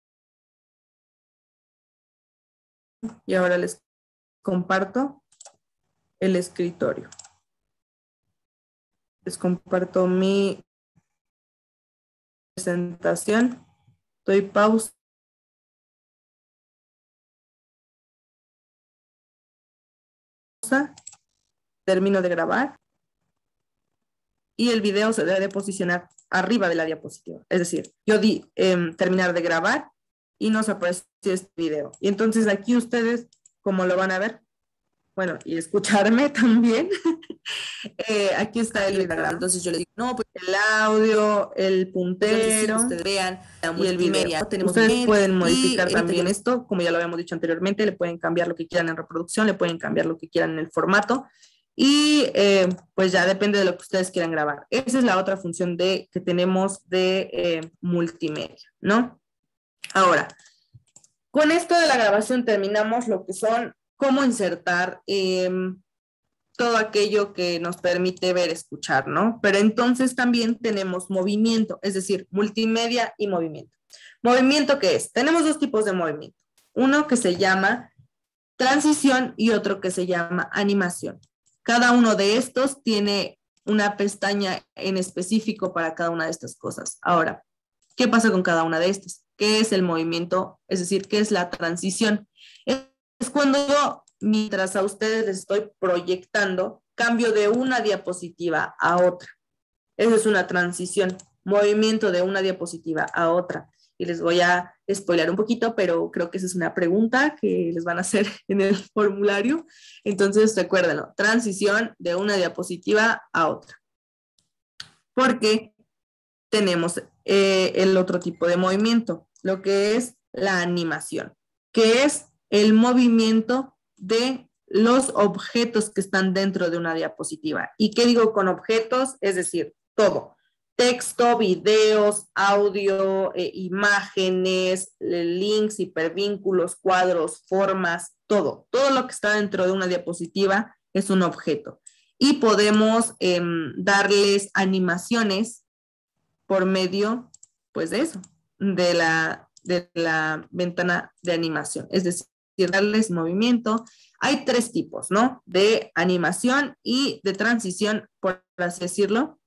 Speaker 2: Y ahora les comparto el escritorio. Les comparto mi presentación. Doy pausa. Termino de grabar. Y el video se debe posicionar arriba de la diapositiva. Es decir, yo di eh, terminar de grabar y nos apareció este video. Y entonces aquí ustedes, como lo van a ver, bueno, y escucharme también, eh, aquí está el video. Entonces yo les digo, no, pues el audio, el puntero, sí, ustedes vean, y el video. Tenemos ustedes video, pueden modificar también yo... esto, como ya lo habíamos dicho anteriormente, le pueden cambiar lo que quieran en reproducción, le pueden cambiar lo que quieran en el formato, y eh, pues ya depende de lo que ustedes quieran grabar. Esa es la otra función de, que tenemos de eh, multimedia, ¿no? Ahora, con esto de la grabación terminamos lo que son cómo insertar eh, todo aquello que nos permite ver, escuchar, ¿no? Pero entonces también tenemos movimiento, es decir, multimedia y movimiento. ¿Movimiento qué es? Tenemos dos tipos de movimiento. Uno que se llama transición y otro que se llama animación. Cada uno de estos tiene una pestaña en específico para cada una de estas cosas. Ahora, ¿qué pasa con cada una de estas? ¿Qué es el movimiento? Es decir, ¿qué es la transición? Es cuando yo, mientras a ustedes les estoy proyectando, cambio de una diapositiva a otra. Esa es una transición, movimiento de una diapositiva a otra. Y les voy a spoilear un poquito, pero creo que esa es una pregunta que les van a hacer en el formulario. Entonces, recuérdenlo, transición de una diapositiva a otra. Porque tenemos eh, el otro tipo de movimiento, lo que es la animación, que es el movimiento de los objetos que están dentro de una diapositiva. ¿Y qué digo con objetos? Es decir, todo. Texto, videos, audio, eh, imágenes, links, hipervínculos, cuadros, formas, todo. Todo lo que está dentro de una diapositiva es un objeto. Y podemos eh, darles animaciones por medio, pues de eso, de la, de la ventana de animación. Es decir, darles movimiento. Hay tres tipos, ¿no? De animación y de transición, por así decirlo.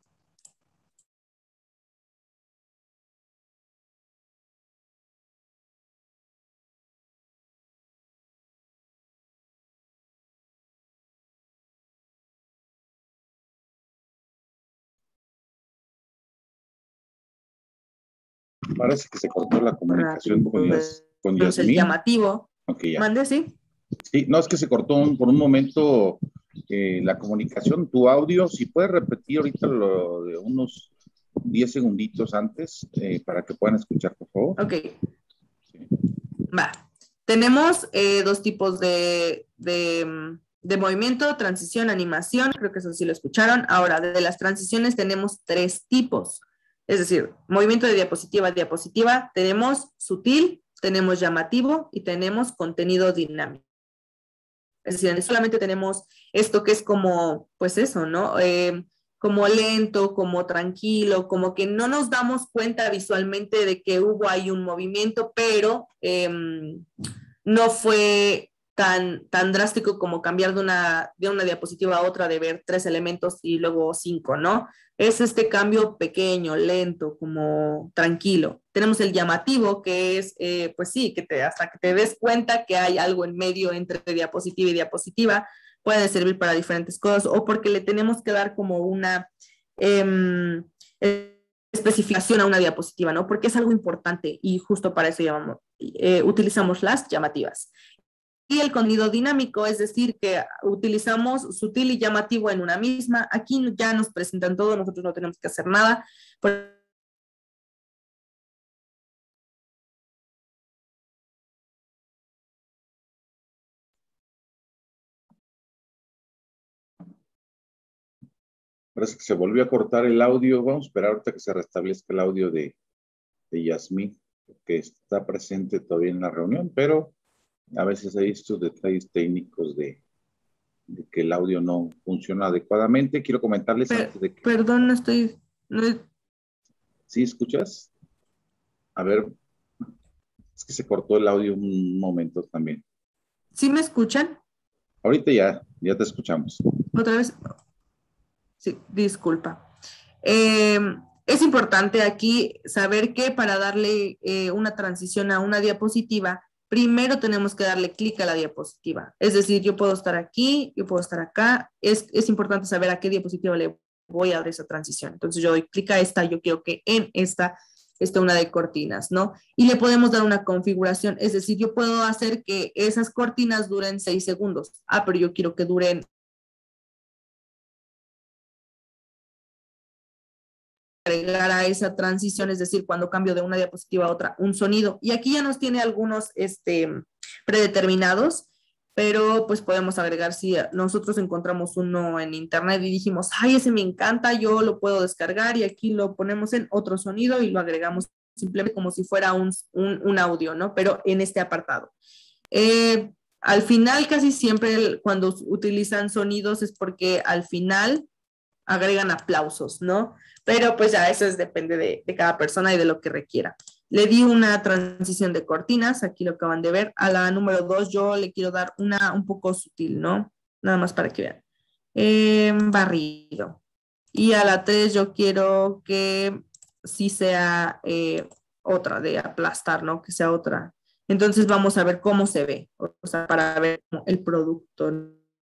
Speaker 1: Parece que se cortó la comunicación con, Yas, con Yasmín.
Speaker 2: El llamativo.
Speaker 1: Okay, ya.
Speaker 2: Mande, sí.
Speaker 1: Sí, no, es que se cortó un, por un momento eh, la comunicación, tu audio. Si puedes repetir ahorita lo de unos diez segunditos antes eh, para que puedan escuchar, por favor.
Speaker 2: Ok. Sí. Va. Tenemos eh, dos tipos de, de, de movimiento, transición, animación. Creo que eso sí lo escucharon. Ahora, de las transiciones tenemos tres tipos. Es decir, movimiento de diapositiva a diapositiva, tenemos sutil, tenemos llamativo y tenemos contenido dinámico. Es decir, solamente tenemos esto que es como, pues eso, ¿no? Eh, como lento, como tranquilo, como que no nos damos cuenta visualmente de que hubo ahí un movimiento, pero eh, no fue tan, tan drástico como cambiar de una, de una diapositiva a otra, de ver tres elementos y luego cinco, ¿no? Es este cambio pequeño, lento, como tranquilo. Tenemos el llamativo, que es, eh, pues sí, que te, hasta que te des cuenta que hay algo en medio entre diapositiva y diapositiva, puede servir para diferentes cosas, o porque le tenemos que dar como una eh, especificación a una diapositiva, ¿no? Porque es algo importante y justo para eso llamamos, eh, utilizamos las llamativas. y el contenido dinámico, es decir, que utilizamos sutil y llamativo en una misma. Aquí ya nos presentan todo, nosotros no tenemos que hacer nada. Por
Speaker 1: Parece que se volvió a cortar el audio. Vamos a esperar ahorita que se restablezca el audio de, de Yasmín, que está presente todavía en la reunión, pero a veces hay estos detalles técnicos de, de que el audio no funciona adecuadamente. Quiero comentarles
Speaker 2: per,
Speaker 1: antes de que...
Speaker 2: Perdón, no estoy... No...
Speaker 1: ¿Sí escuchas? A ver, es que se cortó el audio un momento también.
Speaker 2: ¿Sí me escuchan?
Speaker 1: Ahorita ya, ya te escuchamos.
Speaker 2: ¿Otra vez? Sí, disculpa. Eh, es importante aquí saber que para darle eh, una transición a una diapositiva, primero tenemos que darle clic a la diapositiva. Es decir, yo puedo estar aquí, yo puedo estar acá. Es, es importante saber a qué diapositiva le voy a dar esa transición. Entonces yo doy clic a esta, yo quiero que en esta esté una de cortinas, ¿no? Y le podemos dar una configuración. Es decir, yo puedo hacer que esas cortinas duren seis segundos. Ah, pero yo quiero que duren agregar a esa transición, es decir, cuando cambio de una diapositiva a otra, un sonido. Y aquí ya nos tiene algunos este, predeterminados, pero pues podemos agregar, si nosotros encontramos uno en internet y dijimos, ay, ese me encanta, yo lo puedo descargar y aquí lo ponemos en otro sonido y lo agregamos simplemente como si fuera un, un, un audio, ¿no? Pero en este apartado. Eh, al final, casi siempre cuando utilizan sonidos es porque al final agregan aplausos, ¿no? Pero pues ya eso es, depende de, de cada persona y de lo que requiera. Le di una transición de cortinas, aquí lo acaban de ver. A la número dos yo le quiero dar una un poco sutil, ¿no? Nada más para que vean. Eh, barrido. Y a la tres yo quiero que sí sea eh, otra de aplastar, ¿no? Que sea otra. Entonces vamos a ver cómo se ve, o sea, para ver el producto, ¿no?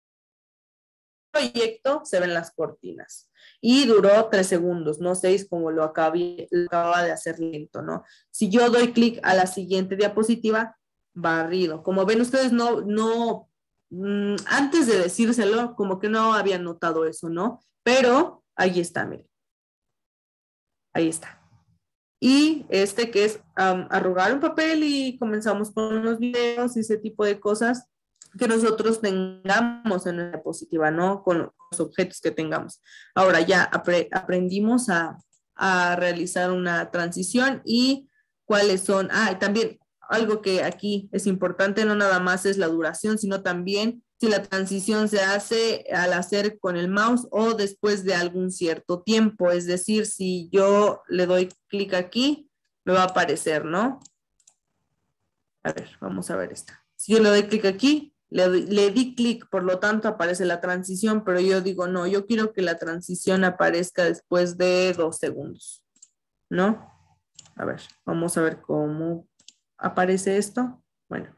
Speaker 2: Proyecto se ven las cortinas y duró tres segundos, no seis como lo, acabé, lo acababa de hacer lento, ¿no? Si yo doy clic a la siguiente diapositiva, barrido. Como ven ustedes, no, no, mmm, antes de decírselo, como que no habían notado eso, ¿no? Pero ahí está, miren. Ahí está. Y este que es um, arrugar un papel y comenzamos con los videos y ese tipo de cosas que nosotros tengamos en la diapositiva, ¿no? Con los objetos que tengamos. Ahora ya apre aprendimos a, a realizar una transición y cuáles son, ah, y también algo que aquí es importante, no nada más es la duración, sino también si la transición se hace al hacer con el mouse o después de algún cierto tiempo, es decir, si yo le doy clic aquí, me va a aparecer, ¿no? A ver, vamos a ver esta. Si yo le doy clic aquí, le, le di clic, por lo tanto aparece la transición, pero yo digo, no, yo quiero que la transición aparezca después de dos segundos, ¿no? A ver, vamos a ver cómo aparece esto. Bueno.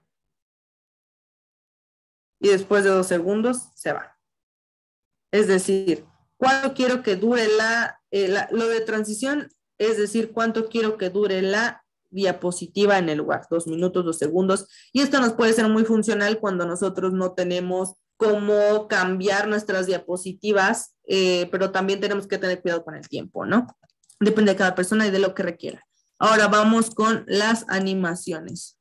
Speaker 2: Y después de dos segundos se va. Es decir, ¿cuánto quiero que dure la, eh, la, lo de transición? Es decir, ¿cuánto quiero que dure la diapositiva en el lugar? Dos minutos, dos segundos. Y esto nos puede ser muy funcional cuando nosotros no tenemos cómo cambiar nuestras diapositivas, eh, pero también tenemos que tener cuidado con el tiempo, ¿no? Depende de cada persona y de lo que requiera. Ahora vamos con las animaciones.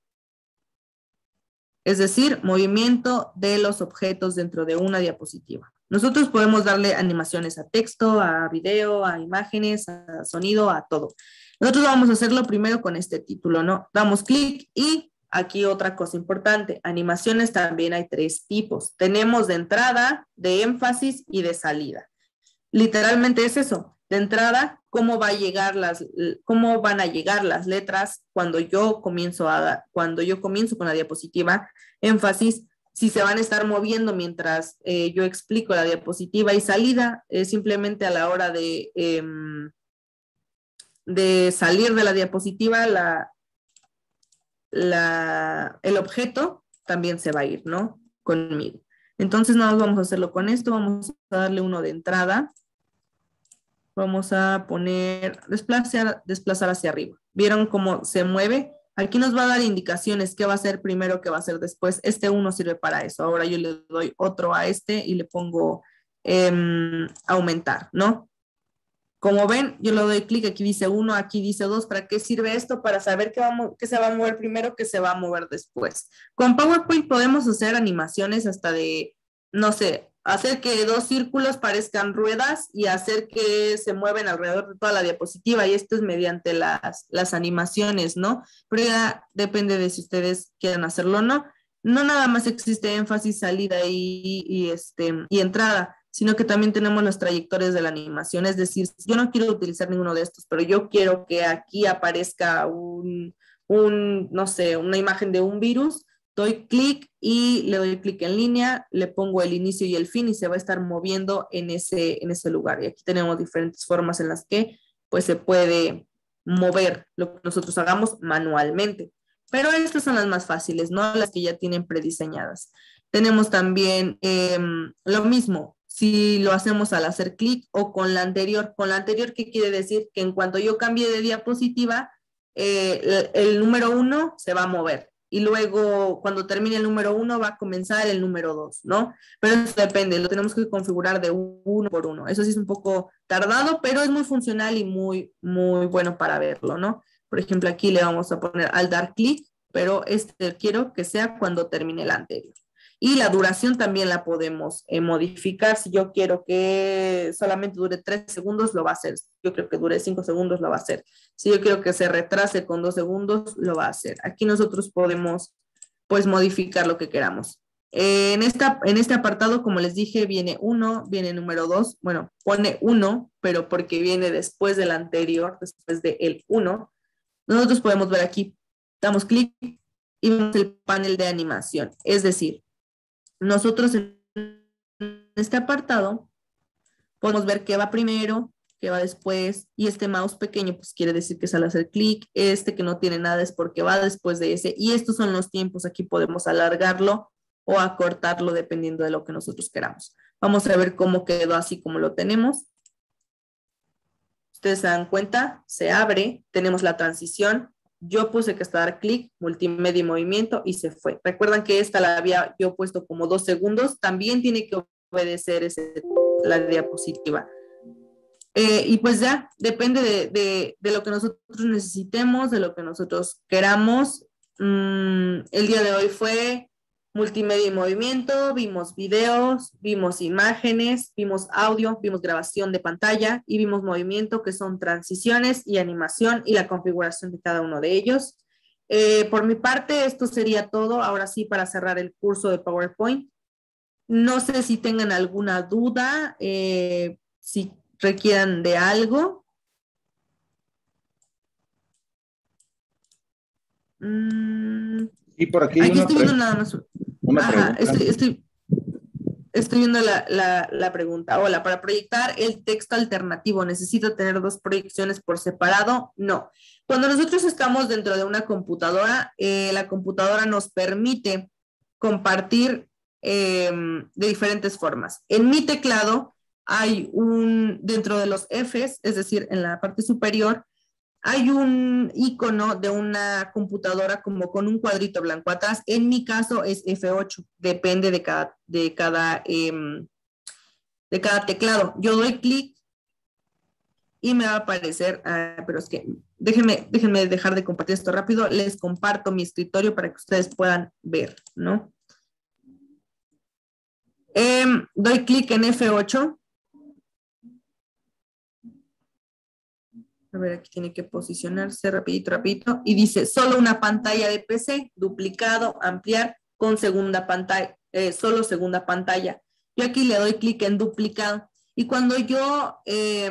Speaker 2: Es decir, movimiento de los objetos dentro de una diapositiva. Nosotros podemos darle animaciones a texto, a video, a imágenes, a sonido, a todo. Nosotros vamos a hacerlo primero con este título, ¿no? Damos clic y aquí otra cosa importante. Animaciones también hay tres tipos. Tenemos de entrada, de énfasis y de salida. Literalmente es eso. De entrada, cómo va a llegar las, cómo van a llegar las letras cuando yo comienzo a, cuando yo comienzo con la diapositiva. Énfasis, si se van a estar moviendo mientras eh, yo explico la diapositiva. Y salida es simplemente a la hora de, eh, de salir de la diapositiva, la, la, el objeto también se va a ir, ¿no? Conmigo. Entonces, no vamos a hacerlo con esto. Vamos a darle uno de entrada. Vamos a poner, desplazar, desplazar hacia arriba. ¿Vieron cómo se mueve? Aquí nos va a dar indicaciones, qué va a ser primero, qué va a ser después. Este uno sirve para eso. Ahora yo le doy otro a este y le pongo eh, aumentar, ¿no? Como ven, yo le doy clic, aquí dice uno, aquí dice dos. ¿Para qué sirve esto? Para saber qué, vamos, qué se va a mover primero, qué se va a mover después. Con PowerPoint podemos hacer animaciones hasta de, no sé, hacer que dos círculos parezcan ruedas y hacer que se mueven alrededor de toda la diapositiva, y esto es mediante las, las animaciones, ¿no? Pero ya depende de si ustedes quieren hacerlo o no. No nada más existe énfasis, salida y, y, este, y entrada, sino que también tenemos las trayectorias de la animación. Es decir, yo no quiero utilizar ninguno de estos, pero yo quiero que aquí aparezca un, un no sé, una imagen de un virus. Doy clic y le doy clic en línea, le pongo el inicio y el fin y se va a estar moviendo en ese, en ese lugar. Y aquí tenemos diferentes formas en las que pues, se puede mover lo que nosotros hagamos manualmente. Pero estas son las más fáciles, ¿no? Las que ya tienen prediseñadas. Tenemos también eh, lo mismo, si lo hacemos al hacer clic o con la anterior. Con la anterior, ¿qué quiere decir? Que en cuanto yo cambie de diapositiva, eh, el, el número uno se va a mover. Y luego, cuando termine el número uno, va a comenzar el número dos, ¿no? Pero eso depende, lo tenemos que configurar de uno por uno. Eso sí es un poco tardado, pero es muy funcional y muy, muy bueno para verlo, ¿no? Por ejemplo, aquí le vamos a poner al dar clic, pero este quiero que sea cuando termine el anterior. Y la duración también la podemos eh, modificar. Si yo quiero que solamente dure tres segundos, lo va a hacer. Si yo creo que dure cinco segundos, lo va a hacer. Si yo quiero que se retrase con dos segundos, lo va a hacer. Aquí nosotros podemos, pues, modificar lo que queramos. Eh, en, esta, en este apartado, como les dije, viene uno, viene número dos. Bueno, pone uno, pero porque viene después del anterior, después del uno. Nosotros podemos ver aquí, damos clic y vemos el panel de animación. Es decir, nosotros en este apartado podemos ver qué va primero, qué va después, y este mouse pequeño pues quiere decir que es al hacer clic, este que no tiene nada es porque va después de ese, y estos son los tiempos. Aquí podemos alargarlo o acortarlo dependiendo de lo que nosotros queramos. Vamos a ver cómo quedó así como lo tenemos. Ustedes se dan cuenta, se abre, tenemos la transición. Yo puse que hasta dar clic, multimedia y movimiento, y se fue. Recuerdan que esta la había yo puesto como dos segundos. También tiene que obedecer ese, la diapositiva. Eh, y pues ya, depende de, de, de lo que nosotros necesitemos, de lo que nosotros queramos. Mm, el día de hoy fue multimedia y movimiento, vimos videos, vimos imágenes, vimos audio, vimos grabación de pantalla y vimos movimiento, que son transiciones y animación y la configuración de cada uno de ellos. Eh, por mi parte, esto sería todo. Ahora sí, para cerrar el curso de PowerPoint. No sé si tengan alguna duda, eh, si requieran de algo. Mm,
Speaker 1: y por aquí,
Speaker 2: aquí
Speaker 1: una
Speaker 2: estoy viendo nada más.
Speaker 1: Una
Speaker 2: Ajá,
Speaker 1: pregunta.
Speaker 2: estoy, estoy, estoy viendo la, la, la pregunta. Hola, para proyectar el texto alternativo, ¿necesito tener dos proyecciones por separado? No. Cuando nosotros estamos dentro de una computadora, eh, la computadora nos permite compartir eh, de diferentes formas. En mi teclado hay un, dentro de los Fs, es decir, en la parte superior, hay un icono de una computadora como con un cuadrito blanco atrás. En mi caso es F ocho, depende de cada, de cada, eh, de cada teclado. Yo doy clic y me va a aparecer, ah, pero es que déjenme, déjenme dejar de compartir esto rápido. Les comparto mi escritorio para que ustedes puedan ver, ¿no? Eh, doy clic en F ocho. A ver, aquí tiene que posicionarse rapidito, rapidito. Y dice, solo una pantalla de P C, duplicado, ampliar con segunda pantalla, eh, solo segunda pantalla. Yo aquí le doy clic en duplicado. Y cuando yo, eh,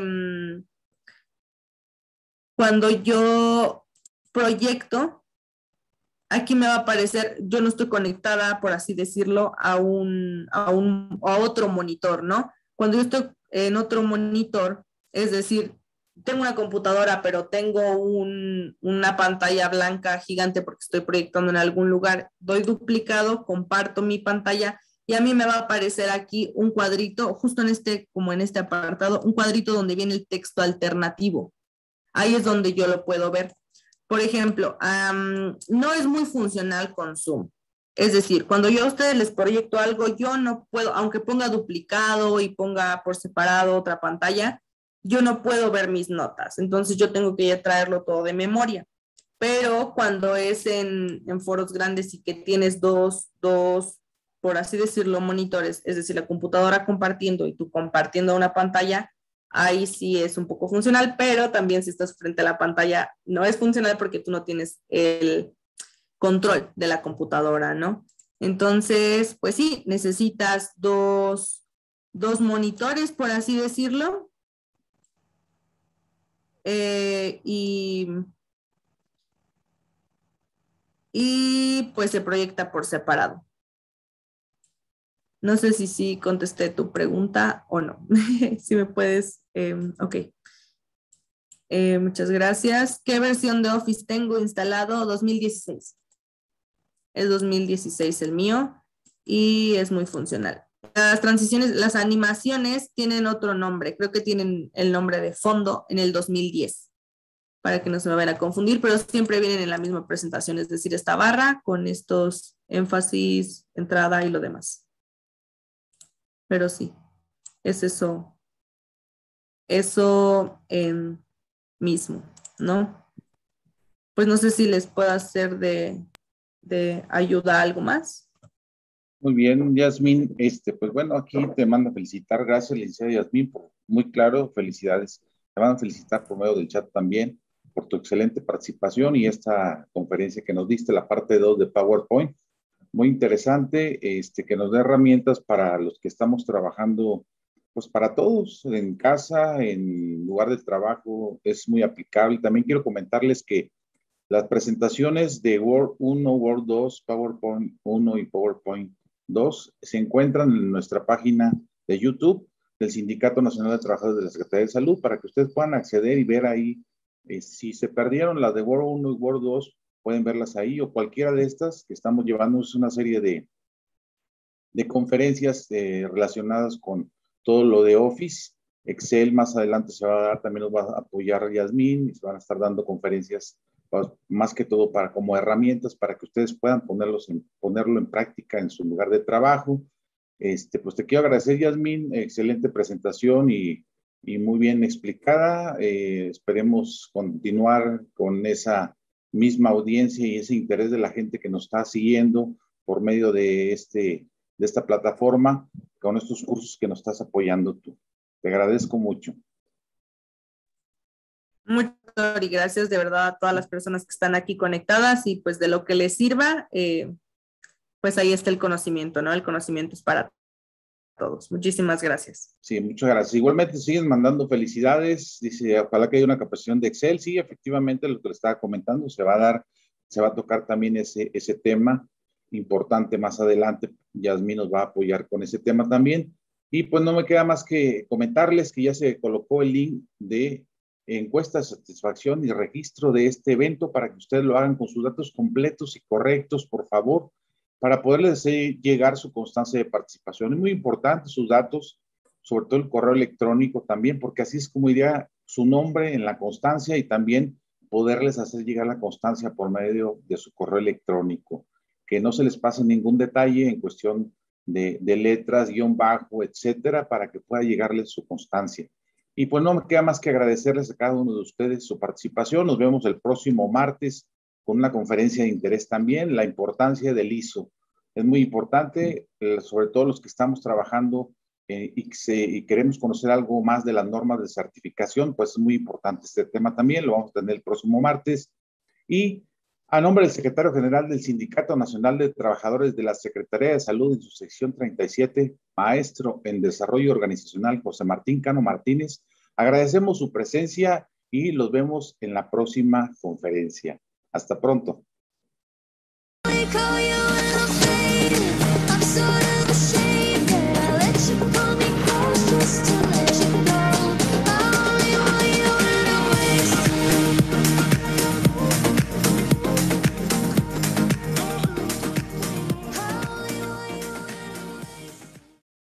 Speaker 2: cuando yo proyecto, aquí me va a aparecer, yo no estoy conectada, por así decirlo, a un, a un, a otro monitor, ¿no? Cuando yo estoy en otro monitor, es decir, tengo una computadora, pero tengo un, una pantalla blanca gigante porque estoy proyectando en algún lugar, doy duplicado, comparto mi pantalla y a mí me va a aparecer aquí un cuadrito, justo en este, como en este apartado, un cuadrito donde viene el texto alternativo. Ahí es donde yo lo puedo ver. por ejemplo, um, no es muy funcional con Zoom. Es decir, cuando yo a ustedes les proyecto algo, yo no puedo, aunque ponga duplicado y ponga por separado otra pantalla, yo no puedo ver mis notas. Entonces yo tengo que ya traerlo todo de memoria. Pero cuando es en, en foros grandes y que tienes dos, dos, por así decirlo, monitores, es decir, la computadora compartiendo y tú compartiendo una pantalla, ahí sí es un poco funcional, pero también si estás frente a la pantalla no es funcional porque tú no tienes el control de la computadora, ¿no? Entonces, pues sí, necesitas dos, dos monitores, por así decirlo, eh, y, y pues se proyecta por separado. No sé si sí contesté tu pregunta o no. Si me puedes, eh, ok. Eh, muchas gracias. ¿Qué versión de Office tengo instalado? dos mil dieciséis. Es dos mil dieciséis el mío y es muy funcional. Las transiciones, las animaciones tienen otro nombre. Creo que tienen el nombre de fondo en el dos mil diez, para que no se me vayan a confundir, pero siempre vienen en la misma presentación, es decir, esta barra con estos énfasis, entrada y lo demás. Pero sí, es eso, eso eh, mismo, ¿no? Pues no sé si les puedo hacer de, de ayuda a algo más.
Speaker 1: Muy bien, Yasmín. Este, pues bueno, aquí te mando a felicitar. Gracias, licenciada Yasmín, por muy claro, felicidades. Te van a felicitar por medio del chat también por tu excelente participación y esta conferencia que nos diste, la parte dos de PowerPoint. Muy interesante, este, que nos dé herramientas para los que estamos trabajando, pues para todos, en casa, en lugar de trabajo, es muy aplicable. También quiero comentarles que las presentaciones de Word uno, Word dos, PowerPoint uno y PowerPoint dos se encuentran en nuestra página de YouTube del Sindicato Nacional de Trabajadores de la Secretaría de Salud para que ustedes puedan acceder y ver ahí. Eh, si se perdieron las de Word uno y Word dos, pueden verlas ahí, o cualquiera de estas que estamos llevando. Es una serie de, de conferencias eh, relacionadas con todo lo de Office. Excel más adelante se va a dar, también nos va a apoyar Yasmín, y se van a estar dando conferencias pues, más que todo para como herramientas para que ustedes puedan ponerlos en, ponerlo en práctica en su lugar de trabajo. Este, pues te quiero agradecer, Yasmín, excelente presentación y, y muy bien explicada. Eh, esperemos continuar con esa misma audiencia y ese interés de la gente que nos está siguiendo por medio de, este, de esta plataforma, con estos cursos que nos estás apoyando tú. Te agradezco mucho.
Speaker 2: Muchas y gracias de verdad a todas las personas que están aquí conectadas y pues de lo que les sirva, eh, pues ahí está el conocimiento, ¿no? El conocimiento es para todos. Muchísimas gracias.
Speaker 1: Sí, muchas gracias. Igualmente siguen mandando felicidades. Dice, ojalá que haya una capacitación de Excel. Sí, efectivamente, lo que le estaba comentando, se va a dar, se va a tocar también ese, ese tema importante más adelante. Yasmín nos va a apoyar con ese tema también. Y pues no me queda más que comentarles que ya se colocó el link de encuesta de satisfacción y registro de este evento para que ustedes lo hagan con sus datos completos y correctos, por favor, para poderles hacer llegar su constancia de participación. Es muy importante sus datos, sobre todo el correo electrónico también, porque así es como iría su nombre en la constancia y también poderles hacer llegar la constancia por medio de su correo electrónico. Que no se les pase ningún detalle en cuestión de, de letras, guión bajo, etcétera, para que pueda llegarles su constancia. Y pues no me queda más que agradecerles a cada uno de ustedes su participación. Nos vemos el próximo martes con una conferencia de interés también, la importancia del I S O. Es muy importante, sobre todo los que estamos trabajando eh, y, se, y queremos conocer algo más de las normas de certificación, pues es muy importante este tema también, lo vamos a tener el próximo martes. Y a nombre del secretario general del Sindicato Nacional de Trabajadores de la Secretaría de Salud en su sección treinta y siete, maestro en Desarrollo Organizacional, José Martín Cano Martínez, agradecemos su presencia y los vemos en la próxima conferencia. Hasta pronto.